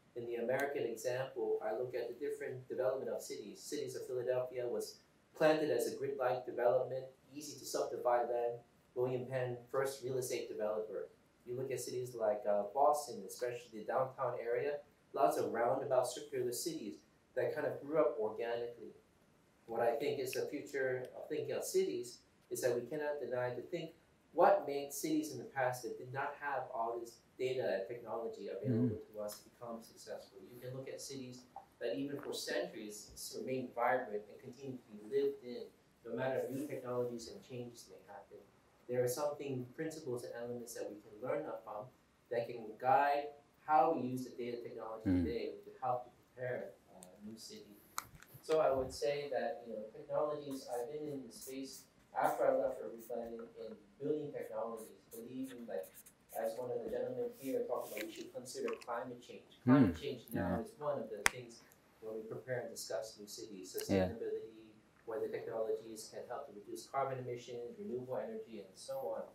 In the American example, I look at the different development of cities. Cities of Philadelphia was planted as a grid-like development, easy to subdivide land. William Penn, first real estate developer. You look at cities like uh, Boston, especially the downtown area, lots of roundabout circular cities that kind of grew up organically. What I think is the future of thinking of cities is that we cannot deny to think what made cities in the past that did not have all this data and technology available mm. to us become successful. You can look at cities that even for centuries remain vibrant and continue to be lived in, no matter new technologies and changes may happen. There are something, principles and elements that we can learn from that can guide how we use the data technology mm. today to help to prepare a new city. So I would say that, you know, technologies, I've been in the space after I left Urban Planning in building technologies, believing that, as one of the gentlemen here talked about, we should consider climate change. Climate mm. change now yeah. is one of the things when we prepare and discuss new cities, sustainability, yeah. whether technologies can help to reduce carbon emissions, renewable energy, and so on.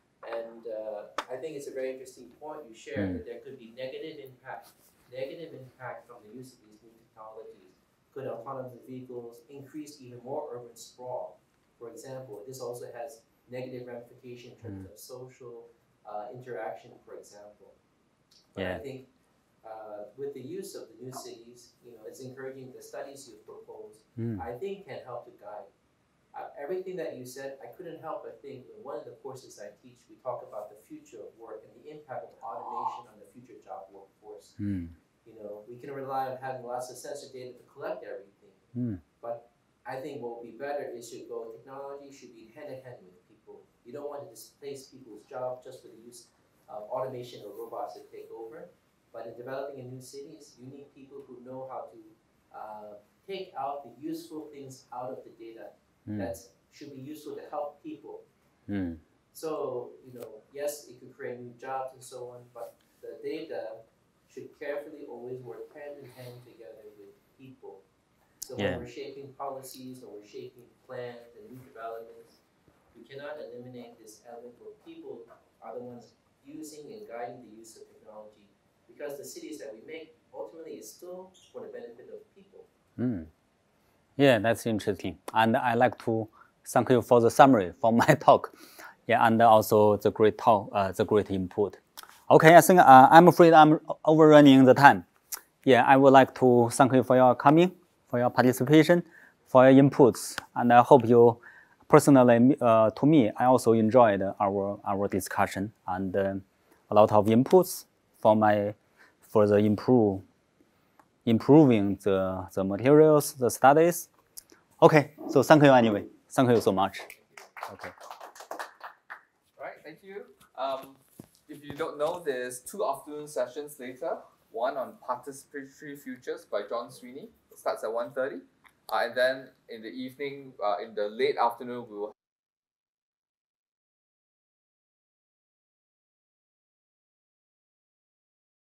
And uh, I think it's a very interesting point you shared mm. that there could be negative impact, negative impact from the use of these new technologies. Could autonomous vehicles increase even more urban sprawl? For example, this also has negative ramification in terms mm. of social uh, interaction, for example. But yeah. I think uh, with the use of the new cities, you know, it's encouraging the studies you propose, mm. I think can help to guide. Uh, everything that you said, I couldn't help but think in one of the courses I teach, we talk about the future of work and the impact of automation on the future job workforce. Mm. You know, we can rely on having lots of sensor data to collect everything, mm. but I think what would be better is should go, technology should be hand-in-hand with people. You don't want to displace people's jobs just for the use of automation or robots to take over. But in developing in new cities, you need people who know how to uh, take out the useful things out of the data mm. that should be useful to help people. Mm. So, you know, yes, it could create new jobs and so on, but the data should carefully always work hand in hand together with people. So yeah. when we're shaping policies or we're shaping plans and new developments, we cannot eliminate this element where people are the ones using and guiding the use of technology, because the cities that we make ultimately is still for the benefit of people. Mm. Yeah, that's interesting. And I like to thank you for the summary for my talk. Yeah, and also the great talk, uh, the great input. Okay, I think uh, I'm afraid I'm overrunning the time. Yeah, I would like to thank you for your coming, for your participation, for your inputs, and I hope you personally, uh, to me, I also enjoyed our our discussion and uh, a lot of inputs for my further improve improving the the materials, the studies. Okay, so thank you anyway. Thank you so much. Okay. All right, thank you. Um, if you don't know, there's two afternoon sessions later. One on participatory futures by John Sweeney. It starts at one thirty. Uh, and then in the evening, uh, in the late afternoon, we will